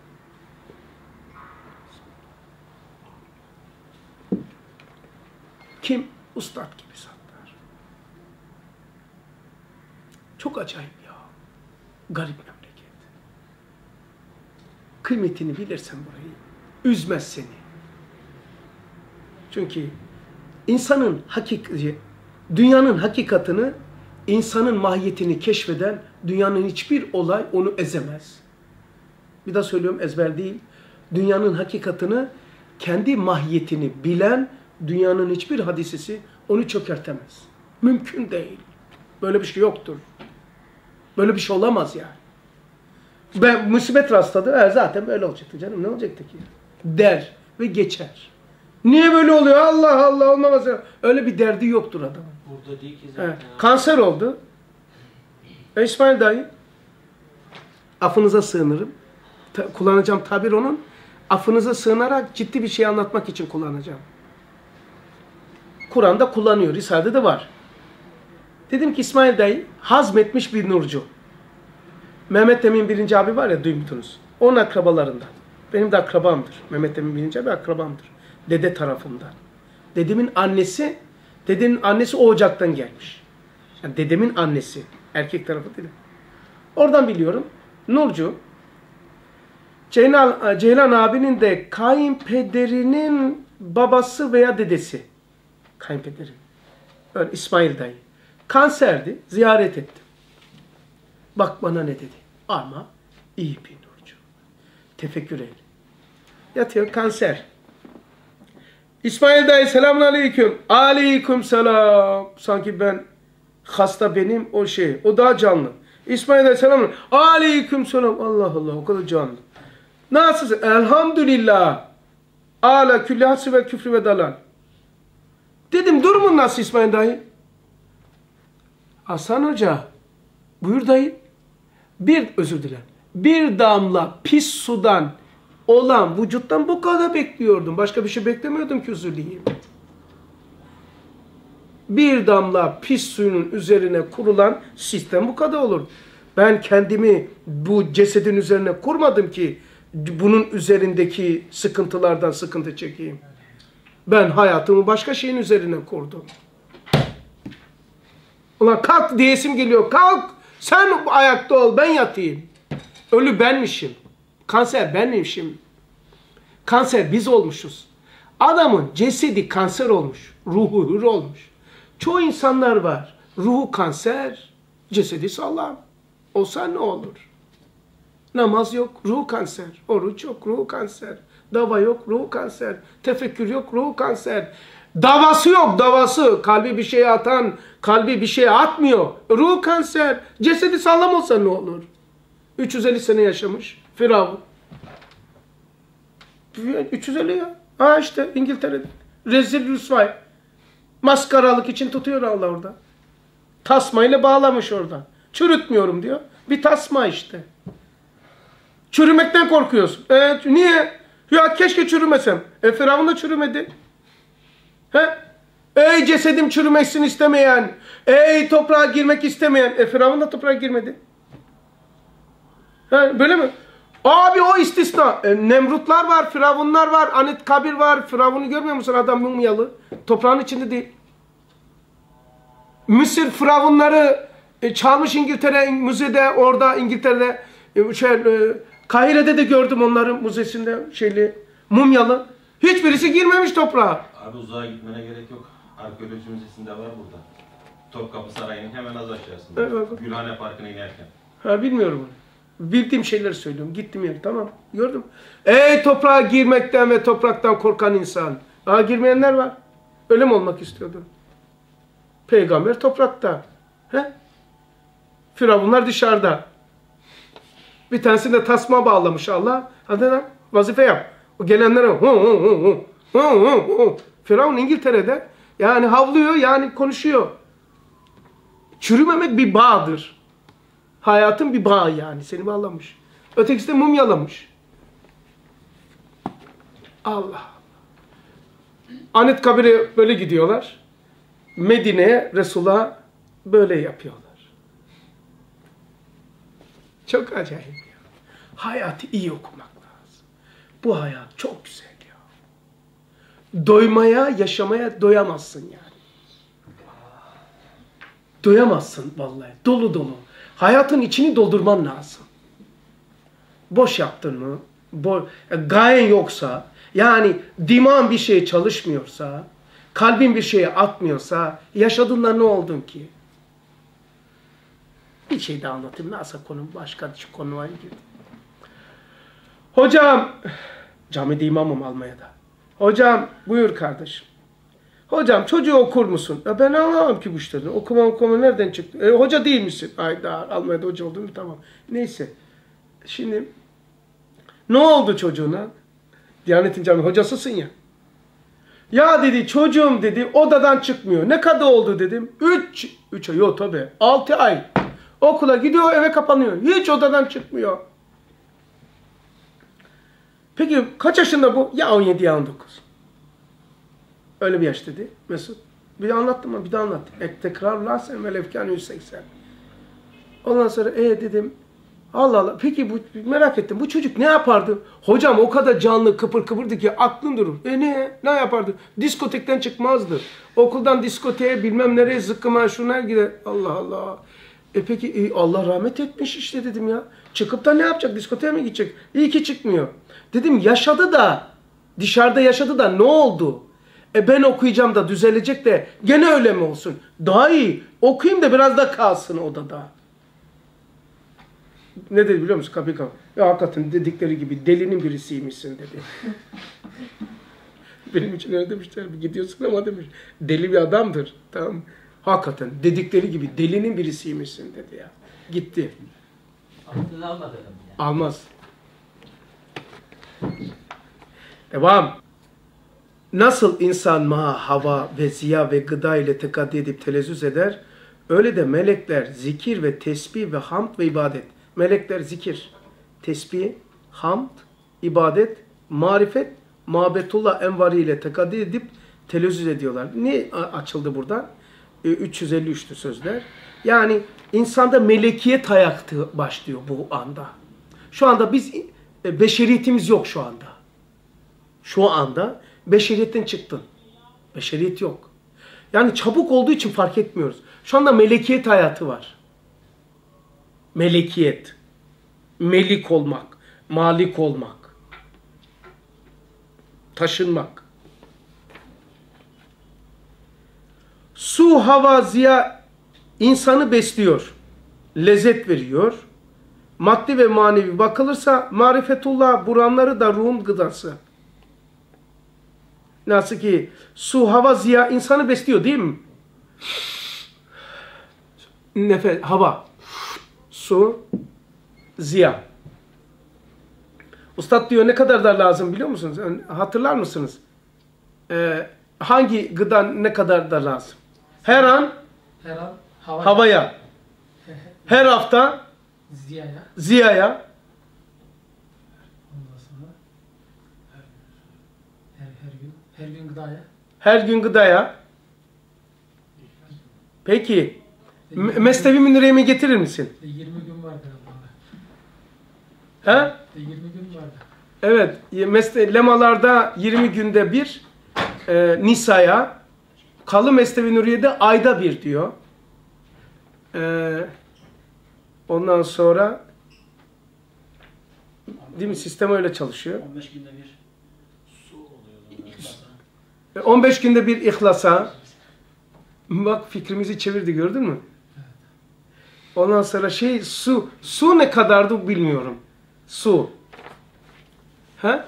Kim? Ustad gibi zatlar. Çok acayip ya. Garip memleket. Kıymetini bilirsen burayı, üzmez seni. Çünkü insanın hakikati, dünyanın hakikatını, insanın mahiyetini keşfeden dünyanın hiçbir olay onu ezemez. Bir daha söylüyorum, ezber değil. Dünyanın hakikatını, kendi mahiyetini bilen dünyanın hiçbir hadisesi onu çökertemez. Mümkün değil. Böyle bir şey yoktur. Böyle bir şey olamaz yani. Ben musibet rastladı, zaten böyle olacaktı canım, ne olacaktı ki? Der ve geçer. Niye böyle oluyor? Allah Allah, olmaz. Öyle bir derdi yoktur adamın. Burada değil ki zaten. Evet. Kanser oldu. İsmail dayı, affınıza sığınırım. Kullanacağım tabir onun. Affınıza sığınarak ciddi bir şey anlatmak için kullanacağım. Kur'an'da kullanıyor. Risale'de de var. Dedim ki İsmail dayı hazmetmiş bir nurcu. Mehmet Emin birinci abi var ya, duymuşsunuz. Onun akrabalarından. Benim de akrabamdır. Mehmet Emin birinci abi akrabamdır. Dede tarafından. Dedemin annesi o ocaktan gelmiş. Yani dedemin annesi. Erkek tarafı değil. Oradan biliyorum. Nurcu, Ceylan abinin de kayınpederinin babası veya dedesi. Kayınpederi. Öyle İsmail dayı. Kanserdi. Ziyaret ettim. Bak bana ne dedi. Ama iyi bir nurcu. Tefekkür et. Yatıyor, kanser. İsmail dayı selamun aleyküm. Aleyküm selam. Sanki ben hasta benim, o şey. O daha canlı. İsmail dayı selamun aleyküm selam. Allah Allah, o kadar canlı. Nasılsın? Elhamdülillah. Ala külli hası ve küfrü ve dalal. Dedim durumun nasıl İsmail dayı? Hasan Hoca, buyur dayı. Özür dilerim. Bir damla pis sudan olan vücuttan bu kadar bekliyordum. Başka bir şey beklemiyordum ki üzüleyim. Bir damla pis suyunun üzerine kurulan sistem bu kadar olur. Ben kendimi bu cesedin üzerine kurmadım ki bunun üzerindeki sıkıntılardan sıkıntı çekeyim. Ben hayatımı başka şeyin üzerine kurdum. Ulan kalk diyesim geliyor. Kalk. Sen ayakta ol. Ben yatayım. Ölü benmişim. Kanser benmişim. Kanser biz olmuşuz. Adamın cesedi kanser olmuş. Ruhu hür olmuş. Çoğu insanlar var. Ruhu kanser, cesedi sağlam. Olsa ne olur? Namaz yok, ruhu kanser. Oruç yok, ruhu kanser. Dava yok, ruhu kanser. Tefekkür yok, ruhu kanser. Davası yok, davası. Kalbi bir şeye atan, kalbi bir şeye atmıyor. Ruhu kanser. Cesedi sağlam olsa ne olur? 350 sene yaşamış Firavun. 350 ya. Ha işte İngiltere'de. Rezil rüsvay. Maskaralık için tutuyor Allah orada. Tasmayla bağlamış orada. Çürütmüyorum diyor. Bir tasma işte. Çürümekten korkuyorsun. Niye? Ya keşke çürümesem. Firavun da çürümedi. He? Ey cesedim çürümeksin istemeyen, ey toprağa girmek istemeyen. Firavun da toprağa girmedi. He, böyle mi? Abi o istisna. Nemrutlar var, Firavunlar var, Anitkabir var. Firavun'u görmüyor musun? Adam mumyalı. Toprağın içinde değil. Mısır Firavunları çalmış İngiltere müzede, orada İngiltere'de Kahire'de de gördüm onların müzesinde mumyalı. Hiçbirisi girmemiş toprağa. Abi uzağa gitmene gerek yok. Arkeoloji müzesinde var burada. Topkapı Sarayı'nın hemen az aşağısında. Evet. Gülhane Parkı'na inerken. Ha, bilmiyorum. Bildiğim şeyleri söylüyorum. Gittim yani, tamam. Gördüm. Ey toprağa girmekten ve topraktan korkan insan. Girmeyenler var. Öyle mi olmak istiyordu? Peygamber toprakta. He? Firavunlar dışarıda. Bir tanesine tasma bağlamış Allah. Hadi lan vazife yap. O gelenlere Firavun İngiltere'de yani havlıyor, yani konuşuyor. Çürümemek bir bağdır. Hayatın bir bağı yani. Seni bağlamış. Ötekisi de mumyalamış. Allah. Anitkabir'e böyle gidiyorlar. Medine'ye, Resulullah'a böyle yapıyorlar. Çok acayip ya. Hayatı iyi okumak lazım. Bu hayat çok güzel ya. Doymaya, yaşamaya doyamazsın yani. Doyamazsın vallahi. Dolu dolu. Hayatın içini doldurman lazım. Boş yaptın mı? Gayen yoksa, yani dimağın bir şeye çalışmıyorsa, kalbin bir şeye atmıyorsa, yaşadığında ne oldun ki? Bir şey daha anlatayım. Nasıl konu? Başka bir konuya girdim. Hocam, camide imamım Almanya'da. Hocam, buyur kardeşim. Hocam çocuğu okur musun? Ya ben anlamam ki bu işleri. Okuma nereden çıktı? Hoca değil misin? Hayda, Almanya'da hoca oldum, tamam. Neyse. Şimdi ne oldu çocuğuna? Diyanet'in cami hocasısın ya. Ya dedi çocuğum dedi odadan çıkmıyor. Ne kadar oldu dedim. 3 ay, yok tabii 6 ay. Okula gidiyor, eve kapanıyor. Hiç odadan çıkmıyor. Peki kaç yaşında bu? Ya 17 ya 19. Öyle bir yaş dedi Mesut. Bir de anlattım mı? Bir daha anlattım. Tekrarlar sen ve lefkan 180. Ondan sonra dedim. Allah Allah. Peki bu merak ettim. Bu çocuk ne yapardı? Hocam o kadar canlı kıpır kıpırdı ki aklın durur. Ne yapardı? Diskotekten çıkmazdı. Okuldan diskoteye bilmem nereye zıkkıma şuna gider. Allah Allah. Peki Allah rahmet etmiş işte dedim ya. Çıkıp da ne yapacak? Diskoteye mi gidecek? İyi ki çıkmıyor. Dedim yaşadı da dışarıda yaşadı da ne oldu? Ben okuyacağım da düzelecek de gene öyle mi olsun? Daha iyi. Okuyayım da biraz da kalsın odada. Ne dedi biliyor musun? Kapı. Ya hakikaten dedikleri gibi delinin birisiymişsin dedi. Benim için öyle demişler. Gidiyorsun ama demiş. Deli bir adamdır. Tamam. Hakikaten dedikleri gibi delinin birisiymişsin dedi ya. Gitti. Aklını almadı yani. Almaz. Devam. Nasıl insan ma, hava ve ziya ve gıda ile tekaddi edip telezzüz eder, öyle de melekler zikir ve tesbih ve hamd ve ibadet. Melekler zikir, tesbih, hamd, ibadet, marifet, mabetullah envari ile tekaddi edip telezzüz ediyorlar. Ne açıldı buradan? 353'tü sözler. Yani insanda melekiyet hayatı başlıyor bu anda. Şu anda biz beşeriyetimiz yok şu anda. Şu anda beşeriyetten çıktın. Beşeriyet yok. Yani çabuk olduğu için fark etmiyoruz. Şu anda melekiyet hayatı var. Melekiyet. Melik olmak. Malik olmak. Taşınmak. Su, hava, ziya insanı besliyor. Lezzet veriyor. Maddi ve manevi bakılırsa marifetullah buranları da ruhun gıdası. Nasıl ki su, hava, ziya insanı besliyor değil mi? Nefes, hava, su, ziya. Ustad diyor ne kadar da lazım biliyor musunuz? Hatırlar mısınız? Hangi gıda ne kadar da lazım? Her an havaya. Her hafta ziyaya. Her gün gıdaya. Her gün gıdaya. Peki. Mesnevi Münireymi getirir misin? 20 gün vardı He? abi. 20 gün vardı. Evet. Lemalarda 20 günde bir Nisa'ya, Kalı Mesnevi Nuriye'de ayda bir diyor. Ondan sonra değil mi? Sistem öyle çalışıyor. 15 günde bir su oluyor. 15 günde bir İhlas'a. Bak fikrimizi çevirdi, gördün mü? Ondan sonra su. Su ne kadardı bilmiyorum. Su. Ha?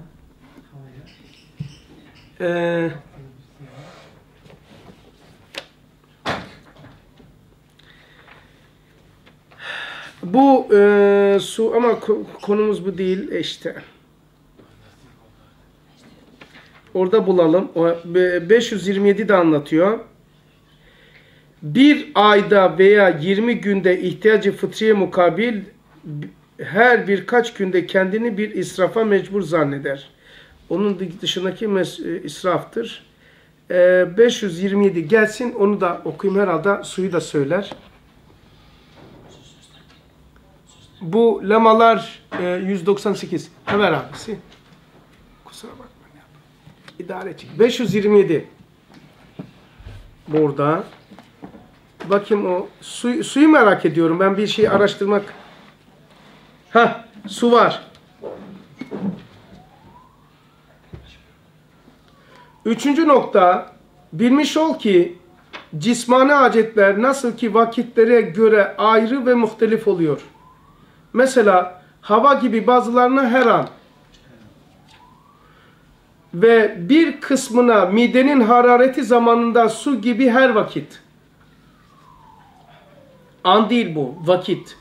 Bu su ama konumuz bu değil işte. Orada bulalım. 527 de anlatıyor. Bir ayda veya 20 günde ihtiyacı fıtriye mukabil her birkaç günde kendini bir israfa mecbur zanneder. Onun dışındaki israftır. 527 gelsin, onu da okuyayım herhalde, suyu da söyler. Bu lemalar 198. Hemen abisi. Kusura bakma. İdare et. 527. Burada. Bakayım o. Suyu merak ediyorum. Ben bir şey araştırmak. Su var. Üçüncü nokta. Bilmiş ol ki cismani hacetler nasıl ki vakitlere göre ayrı ve muhtelif oluyor. Mesela hava gibi bazılarına her an ve bir kısmına midenin harareti zamanında su gibi her vakit. An değil bu, vakit.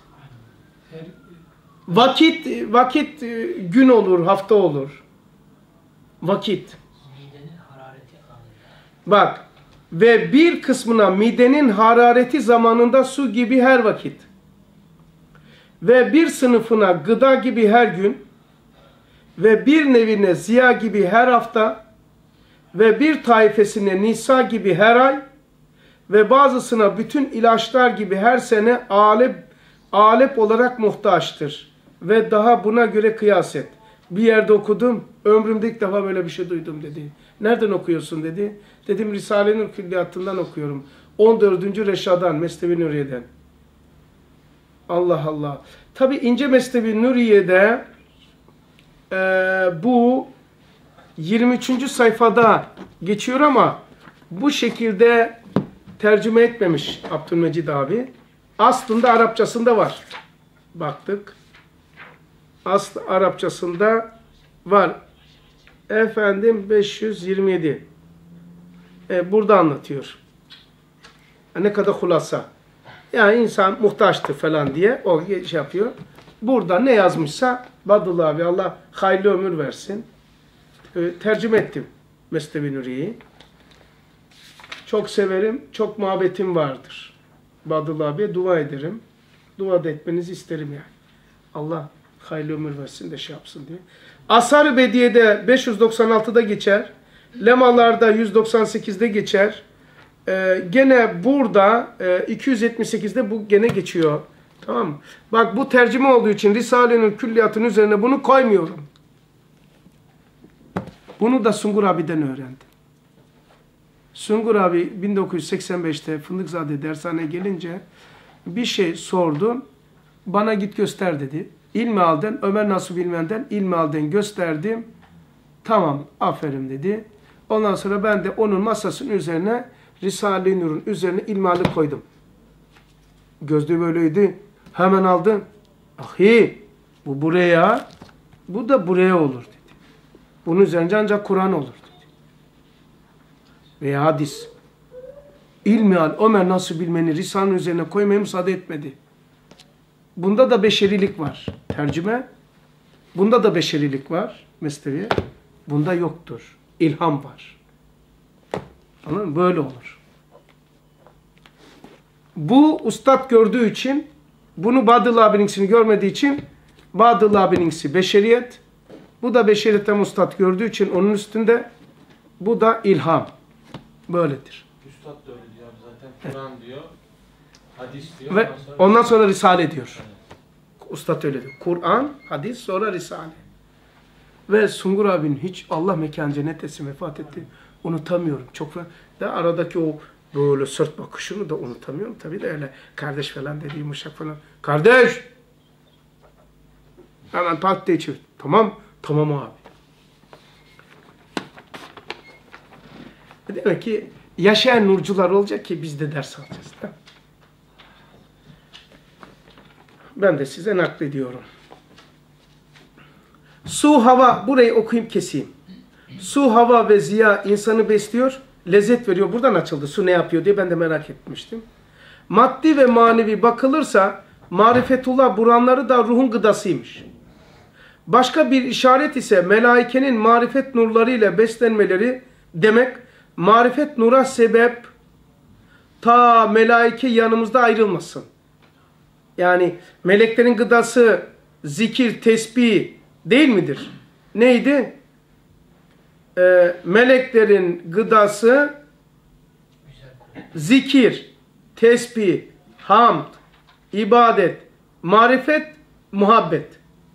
Vakit gün olur, hafta olur. Vakit. Midenin harareti anında. Bak, ve bir kısmına midenin harareti zamanında su gibi her vakit. Ve bir sınıfına gıda gibi her gün. Ve bir nevine ziya gibi her hafta. Ve bir taifesine nisa gibi her ay. Ve bazısına bütün ilaçlar gibi her sene alep olarak muhtaçtır. Ve daha buna göre kıyas et. Bir yerde okudum, ömrümde ilk defa böyle bir şey duydum dedi. Nereden okuyorsun dedi. Dedim Risale-i Nur Külliyatından okuyorum. 14. Reşadan, Mesnevi Nuriye'den. Allah Allah. Tabi ince Mesnevi Nuriye'de bu 23. sayfada geçiyor ama bu şekilde tercüme etmemiş Abdülmecid abi. Aslında Arapçasında var. Baktık. Aslı Arapçasında var. Efendim 527. Burada anlatıyor. Ne kadar hulasa. Yani insan muhtaçtır falan diye o şey yapıyor. Burada ne yazmışsa Badullah abi Allah hayırlı ömür versin. Tercüme ettim Mesnevi Nuriye'yi. Çok severim, çok muhabbetim vardır. Badullah abiye dua ederim. Dua da etmenizi isterim yani. Allah hayırlı ömür versin de şey yapsın diye. Ashar-ı Bediye'de 596'da geçer. Lemalarda 198'de geçer. Gene burada 278'de bu gene geçiyor. Tamam mı? Bak bu tercüme olduğu için Risale-i Külliyat'ın üzerine bunu koymuyorum. Bunu da Sungur abi'den öğrendim. Sungur abi 1985'te Fındıkzade dershaneye gelince bir şey sordum. Bana git göster dedi. İlmihal'den, Ömer Nasuh Bilmen'den İlmihal'den gösterdim. Tamam, aferin dedi. Ondan sonra ben de onun masasının üzerine Risale-i Nur'un üzerine İlmihal'i koydum. Gözlüğü böyleydi. Hemen aldım. Ahi, bu buraya, bu da buraya olur dedi. Bunun üzerinde ancak Kur'an olur dedi. Veya hadis. İlmihal, Ömer Nasuh Bilmen'i Risale'nin üzerine koymaya müsaade etmedi. Bunda da beşerilik var. Tercüme. Bunda da beşerilik var. Mesneviye. Bunda yoktur. İlham var. Anladın mı? Böyle olur. Bu ustad gördüğü için, bunu Badıllah abininkisini görmediği için Badıllah abininkisi beşeriyet. Bu da beşeriyetten ustad gördüğü için onun üstünde bu da ilham. Böyledir. Üstad da öyle diyor zaten. Kur'an diyor, hadis diyor. Ve ondan sonra Risale diyor. Üstad öyle diyor. Kur'an, hadis, sonra Risale. Ve Sungur abinin hiç Allah mekanı cennet etsin vefat etti. Unutamıyorum. Çok da aradaki o böyle sırt bakışını da unutamıyorum. Tabii de öyle kardeş falan dediğim uşak falan. Kardeş! Hemen pat diye çevir. Tamam. Tamam abi. Demek ki yaşayan nurcular olacak ki biz de ders alacağız. Ben de size naklediyorum. Su, hava, burayı okuyup keseyim. Su, hava ve ziya insanı besliyor, lezzet veriyor. Buradan açıldı su ne yapıyor diye ben de merak etmiştim. Maddi ve manevi bakılırsa marifetullah buranları da ruhun gıdasıymış. Başka bir işaret ise melaikenin marifet nurlarıyla beslenmeleri demek, marifet nura sebep ta melaike yanımızda ayrılmasın. Yani meleklerin gıdası zikir, tesbih değil midir? Neydi? Meleklerin gıdası zikir, tesbih, hamd, ibadet, marifet, muhabbet.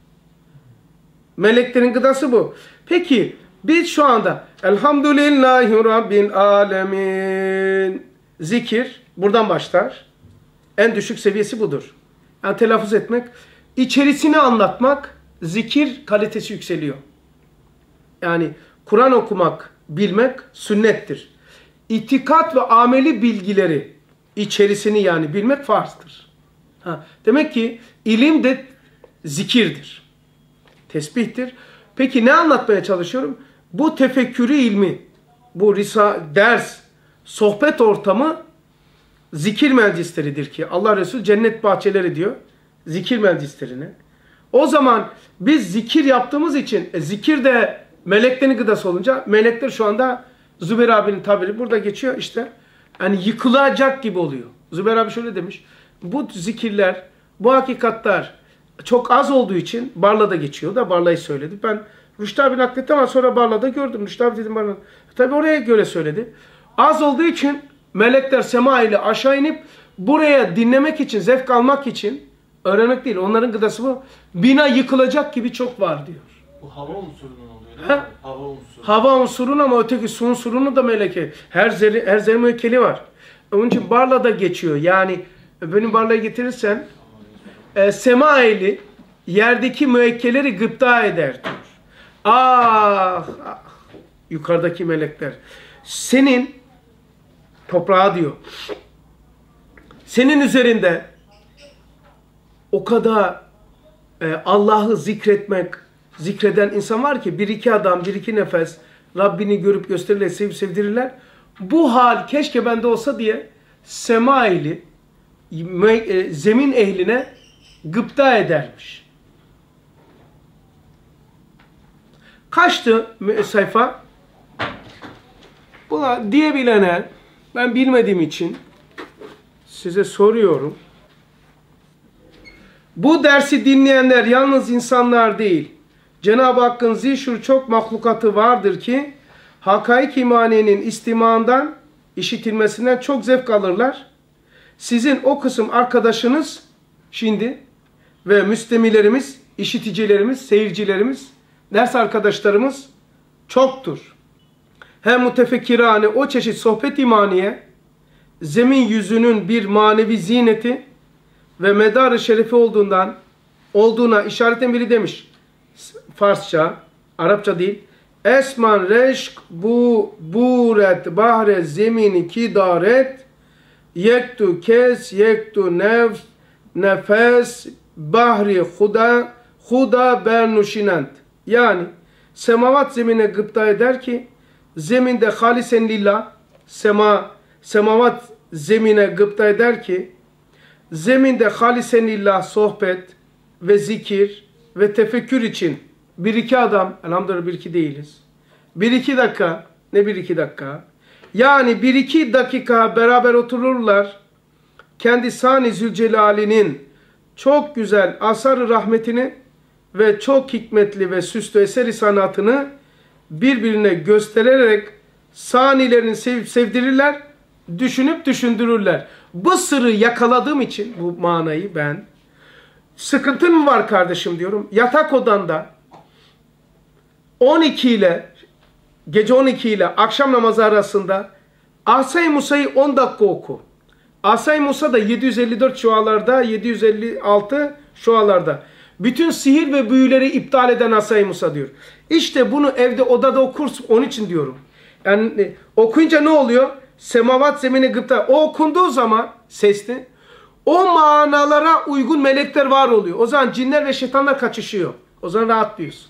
Meleklerin gıdası bu. Peki biz şu anda Elhamdülillahi Rabbil Alemin zikir buradan başlar. En düşük seviyesi budur. Yani telaffuz etmek, içerisini anlatmak, zikir kalitesi yükseliyor. Yani Kur'an okumak, bilmek sünnettir. İtikat ve ameli bilgileri, içerisini yani bilmek farzdır. Demek ki ilim de zikirdir. Tesbihtir. Peki ne anlatmaya çalışıyorum? Bu tefekkürü ilmi, bu ders, sohbet ortamı zikir meclisleridir ki Allah Resulü cennet bahçeleri diyor zikir meclislerine. O zaman biz zikir yaptığımız için zikir de meleklerin gıdası olunca melekler şu anda Zübeyir abinin tabiri burada geçiyor işte. Yani yıkılacak gibi oluyor. Zübeyir abi şöyle demiş. Bu zikirler, bu hakikatler çok az olduğu için Barla'da geçiyor da Barla'yı söyledi. Ben Rüştü abi nakletti ama sonra Barla'da gördüm. Rüştü abi dedim Barla'da. Tabi oraya göre söyledi. Az olduğu için melekler sema ile aşağı inip buraya dinlemek için, zevk almak için öğrenmek değil. Onların gıdası bu. Bina yıkılacak gibi çok var diyor. Bu hava unsurunun oluyor değil mi? Hava unsuru. Hava unsurun ama öteki su unsurunun da meleke. Her zerre müekkeli var. Onun için Barla'da geçiyor. Yani benim Barla'ya getirirsen sema eli yerdeki müekkeleri gıpta eder diyor. Ah, ah, yukarıdaki melekler. Senin toprağa diyor. Senin üzerinde o kadar Allah'ı zikreden insan var ki bir iki adam, bir iki nefes Rabbini görüp gösterirler, sevip sevdirirler. Bu hal keşke bende olsa diye sema ehli, zemin ehline gıpta edermiş. Kaçtı sayfa? Buna diyebilene ben bilmediğim için size soruyorum. Bu dersi dinleyenler yalnız insanlar değil. Cenab-ı Hakk'ın zişur çok mahlukatı vardır ki hakaik imaniyenin istimağından, işitilmesinden çok zevk alırlar. Sizin o kısım arkadaşınız şimdi ve müstemilerimiz, işiticilerimiz, seyircilerimiz, ders arkadaşlarımız çoktur. Hem mutefekkirane o çeşit sohbet imaniye, zemin yüzünün bir manevi zineti ve medar-ı şerefi olduğuna işaretin biri demiş. Farsça, Arapça değil. Esman reşk bu buret bahre zemini kidaret yektu kes yektu nefes bahri huda bernuşinent. Yani semavat zemine gıpta eder ki zeminde halisen lillah semavat zemine gıpta eder ki zeminde halisen lillah sohbet ve zikir ve tefekkür için bir iki adam, elhamdülillah bir iki değiliz. Bir iki dakika, ne bir iki dakika? Yani bir iki dakika beraber otururlar. Kendi Sani Zülcelal'inin çok güzel asar-ı rahmetini ve çok hikmetli ve süslü eseri sanatını birbirine göstererek Sanilerini sevip sevdirirler, düşünüp düşündürürler. Bu sırrı yakaladığım için bu manayı ben, sıkıntın mı var kardeşim diyorum. Yatak odanda 12 ile gece 12 ile akşam namazı arasında Asay Musa'yı 10 dakika oku. Asay Musa da 754 şualarda, 756 şualarda. Bütün sihir ve büyüleri iptal eden Asay Musa diyor. İşte bunu evde odada okursun. Onun için diyorum. Yani okuyunca ne oluyor? Semavat zemine gıpta. O okunduğu zaman sesli, o manalara uygun melekler var oluyor. O zaman cinler ve şeytanlar kaçışıyor. O zaman rahatlıyorsun.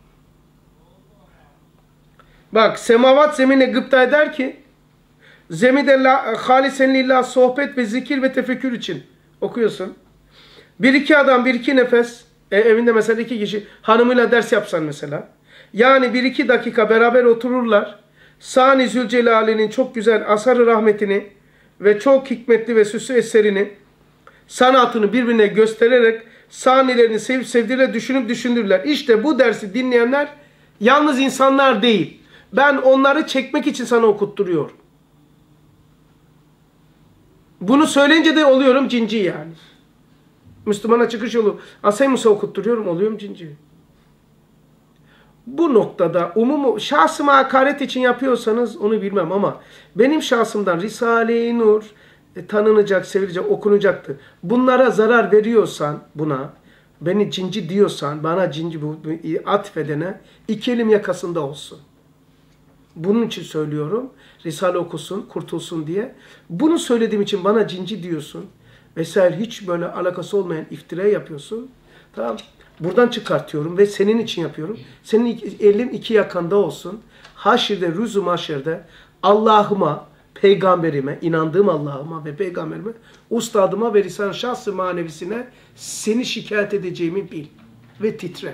Bak semavat zemine gıpta eder ki zemide halisen lillah sohbet ve zikir ve tefekkür için okuyorsun. Bir iki adam bir iki nefes evinde mesela 2 kişi hanımıyla ders yapsan mesela. Yani 1-2 dakika beraber otururlar. Sani Zülcelal'in çok güzel asar-ı rahmetini ve çok hikmetli ve süslü eserini, sanatını birbirine göstererek sanilerini sevip sevdiğiyle düşünüp düşündürürler. İşte bu dersi dinleyenler yalnız insanlar değil. Ben onları çekmek için sana okutturuyorum. Bunu söyleyince de oluyorum cinci yani. Müslümana çıkış yolu. Asay Musa okutturuyorum, oluyorum cinci. Bu noktada şahsıma hakaret için yapıyorsanız onu bilmem ama benim şahsımdan Risale-i Nur tanınacak, sevilecek, okunacaktı. Bunlara zarar veriyorsan buna, beni cinci diyorsan, bana cinci atfedene 2 elim yakasında olsun. Bunun için söylüyorum. Risale okusun, kurtulsun diye. Bunu söylediğim için bana cinci diyorsun. Vesaire hiç böyle alakası olmayan iftira yapıyorsun. Tamam. Buradan çıkartıyorum ve senin için yapıyorum. Senin elin 2 yakanda olsun. Haşirde, rüz-u mahşerde Allah'ıma, peygamberime, inandığım Allah'ıma ve peygamberime, ustadıma ve lisan şahs-ı manevisine seni şikayet edeceğimi bil. Ve titre.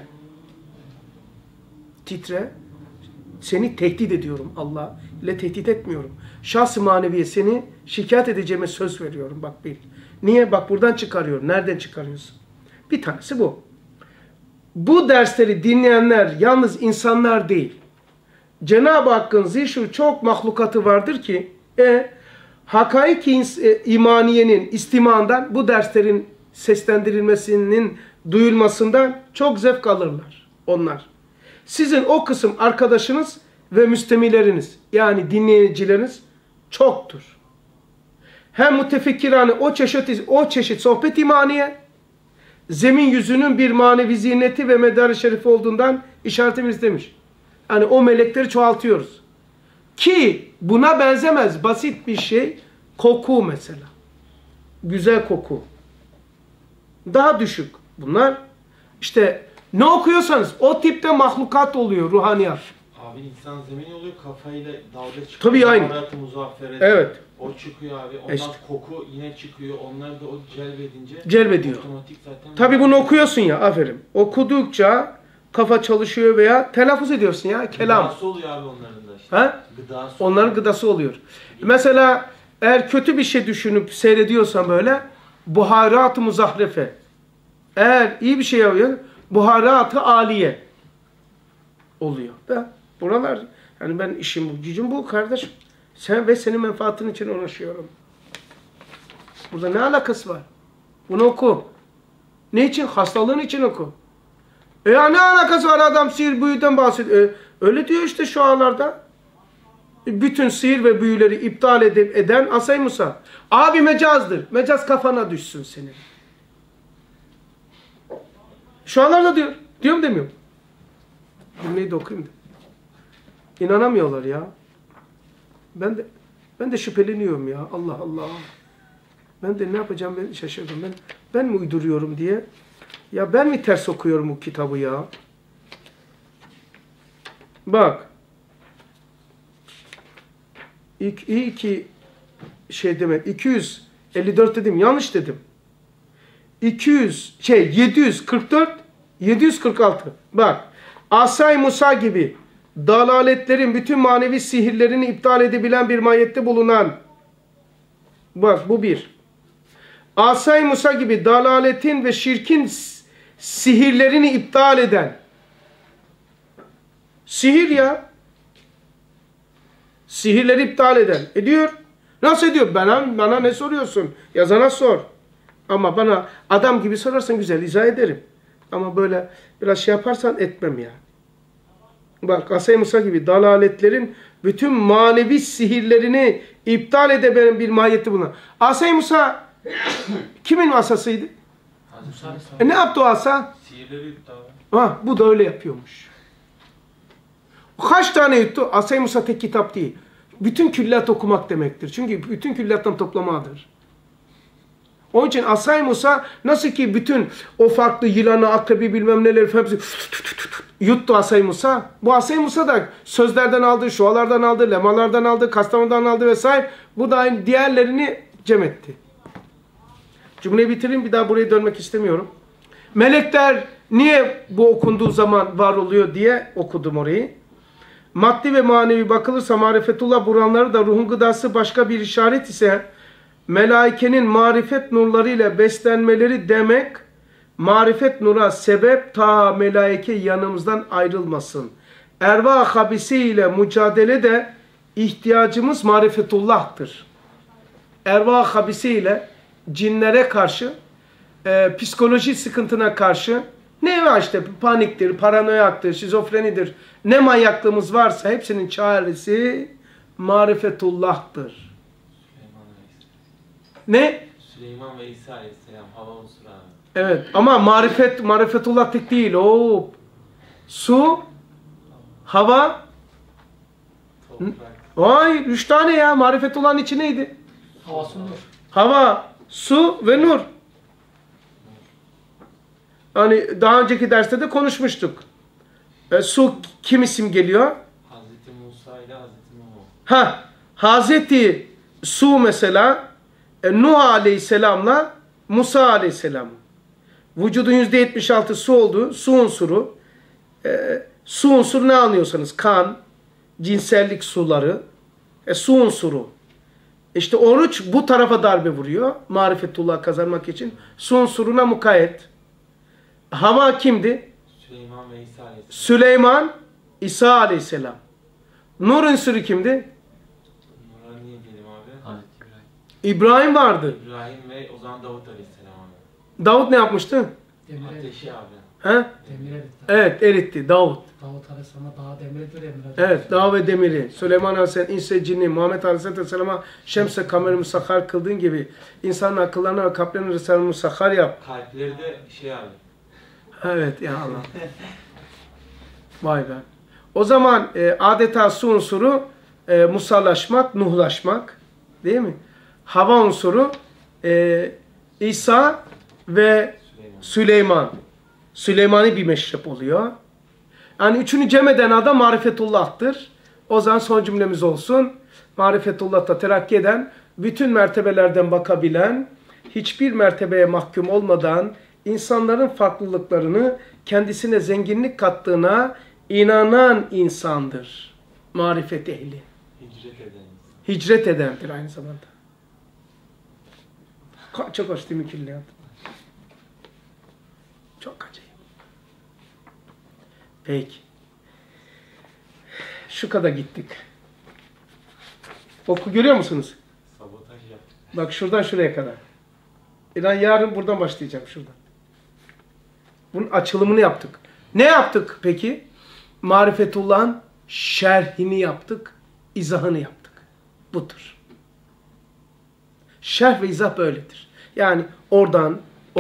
Titre. Seni tehdit ediyorum Allah ile tehdit etmiyorum. Şahs-ı maneviye seni şikayet edeceğime söz veriyorum. Bak bil. Niye? Bak buradan çıkarıyorum. Nereden çıkarıyorsun? Bir tanesi bu. Bu dersleri dinleyenler yalnız insanlar değil. Cenab-ı Hakk'ın zişur çok mahlukatı vardır ki hakaik imaniyenin istimağından bu derslerin seslendirilmesinin duyulmasından çok zevk alırlar onlar. Sizin o kısım arkadaşınız ve müstemileriniz yani dinleyicileriniz çoktur. Hem mütefekkirane o çeşit sohbet imaniye zemin yüzünün bir manevi ziyneti ve medar-ı şerifi olduğundan işaretimiz demiş. Yani o melekleri çoğaltıyoruz. Ki buna benzemez basit bir şey koku mesela. Güzel koku. Daha düşük. Bunlar işte ne okuyorsanız o tipte mahlukat oluyor ruhaniyat. Abi insan zemin oluyor kafayla dalga çıkıyor. Tabii aynı. Evet. O çıkıyor abi. Ondan İşte. koku yine çıkıyor. Onlar da o celbedince Celbediyor. otomatik zaten. Tabii bunu okuyorsun ya aferin. Okudukça kafa çalışıyor veya telaffuz ediyorsun ya kelam. Gıdası oluyor abi onların da işte. Ha? Gıdası Onların oluyor. gıdası oluyor. Mesela eğer kötü bir şey düşünüp seyrediyorsan böyle buharat-ı muzahrefe. Eğer iyi bir şey yapıyor buharat-ı aliye oluyor. Da buralar yani ben işim bu, gücüm bu kardeşim. Sen ve senin menfaatin için uğraşıyorum. Burada ne alakası var? Bunu oku. Ne için? Hastalığın için oku. Ya ne alakası var adam sihir büyüden bahsediyor. Öyle diyor işte şu anlarda. Bütün sihir ve büyüleri iptal eden Asay Musa. Abi mecazdır. Mecaz kafana düşsün senin. Şu anlarda diyor. Diyor mu demiyor? Cümleyi de okuyayım da. İnanamıyorlar ya. Ben de şüpheleniyorum ya. Allah Allah. Ben de ne yapacağım ben şaşırdım. Ben mi uyduruyorum diye. Ya ben mi ters okuyorum bu kitabı ya? Bak. İyi ki şey demek. 254 dedim. Yanlış dedim. 744 746. Bak. Asay Musa gibi dalaletlerin bütün manevi sihirlerini iptal edebilen bir mahiyette bulunan. Bak bu bir. Asay Musa gibi dalaletin ve şirkin sihirlerini iptal eden. Sihir ya. Sihirleri iptal eden. Ediyor. Nasıl ediyor? Bana ne soruyorsun? Yazana sor. Ama bana adam gibi sorarsan güzel izah ederim. Ama böyle biraz şey yaparsan etmem ya. Bak Asay Musa gibi dalaletlerin bütün manevi sihirlerini iptal edebilen bir mahiyeti bunlar. Asay Musa kimin asasıydı? Ne yaptı o asa? Sihirleri yuttu abi. Ha, bu da öyle yapıyormuş. Kaç tane yuttu? Asay Musa tek kitap değil. Bütün külliyat okumak demektir. Çünkü bütün külliyattan toplamadır. Onun için Asay Musa nasıl ki bütün o farklı yılanı, akrebi bilmem neleri hepsi yuttu Asay Musa. Bu Asay Musa da sözlerden aldı, şualardan aldı, lemalardan aldı, Kastamonu'dan aldı vesaire. Bu da aynı diğerlerini cem etti. Cümleyi bitireyim, bir daha buraya dönmek istemiyorum. Melekler niye bu okunduğu zaman var oluyor diye okudum orayı. Maddi ve manevi bakılırsa marifetullah buranları da ruhun gıdası başka bir işaret ise melaikenin marifet nurlarıyla beslenmeleri demek, marifet nura sebep ta melaike yanımızdan ayrılmasın. Erva habisi ile mücadele de ihtiyacımız marifetullah'tır. Erva habisi ile cinlere karşı, psikoloji sıkıntına karşı ne var işte paniktir, paranoyaktır, şizofrenidir. Ne manyaklığımız varsa hepsinin çaresi marifetullah'tır. Ne? Süleyman ve İsa Aleyhisselam hava unsuru abi. Evet ama marifetullah tek değil. O su, hava, Toprak. hayır 3 tane ya. Marifetullah'ın içi neydi? Hava sunur. Hava, su ve nur. Hani daha önceki derste de konuşmuştuk. Su kim isim geliyor? Hazreti Musa ile Hazreti Nuh. Ha, Hazreti Su mesela Nuh Aleyhisselam'la Musa Aleyhisselam. Vücudun %76 su olduğu su unsuru. Su unsuru ne anlıyorsanız kan, cinsellik suları, su unsuru. İşte oruç bu tarafa darbe vuruyor. Marifetullah kazanmak için. Su unsuruna mukayyet. Hava kimdi? Süleyman ve İsa Aleyhisselam. Süleyman, İsa Aleyhisselam. Nur unsuru kimdi? Nur'a niye diyelim abi? Hazreti İbrahim. İbrahim vardı. İbrahim ve o zaman Davut Aleyhisselam abi. Davut ne yapmıştı? Demire, Ateşi abi. He? demire bitti. Evet, eritti. Davut. Davut Aleyhisselam'a daha demire diyor emir. Evet, dağ ve demiri. Süleyman Aleyhisselam inse cinni, Muhammed Aleyhisselam'a şemse kameri musahhar kıldığın gibi insanın akıllarına ve kalplerine rısalını musahhar yap. Kalpleri de şey abi. Evet ya Allah. Vay be. O zaman adeta su unsuru musallaşmak, nuhlaşmak. Değil mi? Hava unsuru İsa ve Süleyman. Süleymani bir meşrep oluyor. Yani üçünü cem eden adam marifetullah'tır. O zaman son cümlemiz olsun. Marifetullah'ta terakki eden, bütün mertebelerden bakabilen, hiçbir mertebeye mahkum olmadan insanların farklılıklarını kendisine zenginlik kattığına inanan insandır. Marifet ehli. Hicret eden. Hicret edendir aynı zamanda. Çok hoş değil mi külliyat? Çok acayip. Peki. Şu kadar gittik. Oku görüyor musunuz? Sabotaj yaptık. Bak şuradan şuraya kadar. Ben yarın buradan başlayacağım şuradan. Bunun açılımını yaptık. Ne yaptık peki? Marifetullah'ın şerhini yaptık, izahını yaptık. Budur. Şerh ve izah böyledir. Yani oradan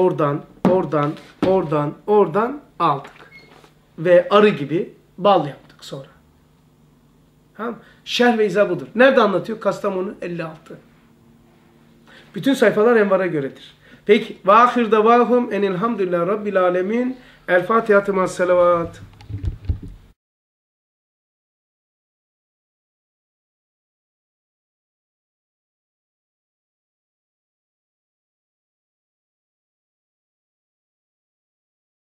aldık. Ve arı gibi bal yaptık sonra. Tamam. Şerh ve izah budur. Nerede anlatıyor? Kastamonu 56. Bütün sayfalar envara göredir. Peki. Ve ahir davahum enilhamdülillah rabbil alemin. El Fatiha-tı ma'as salavat.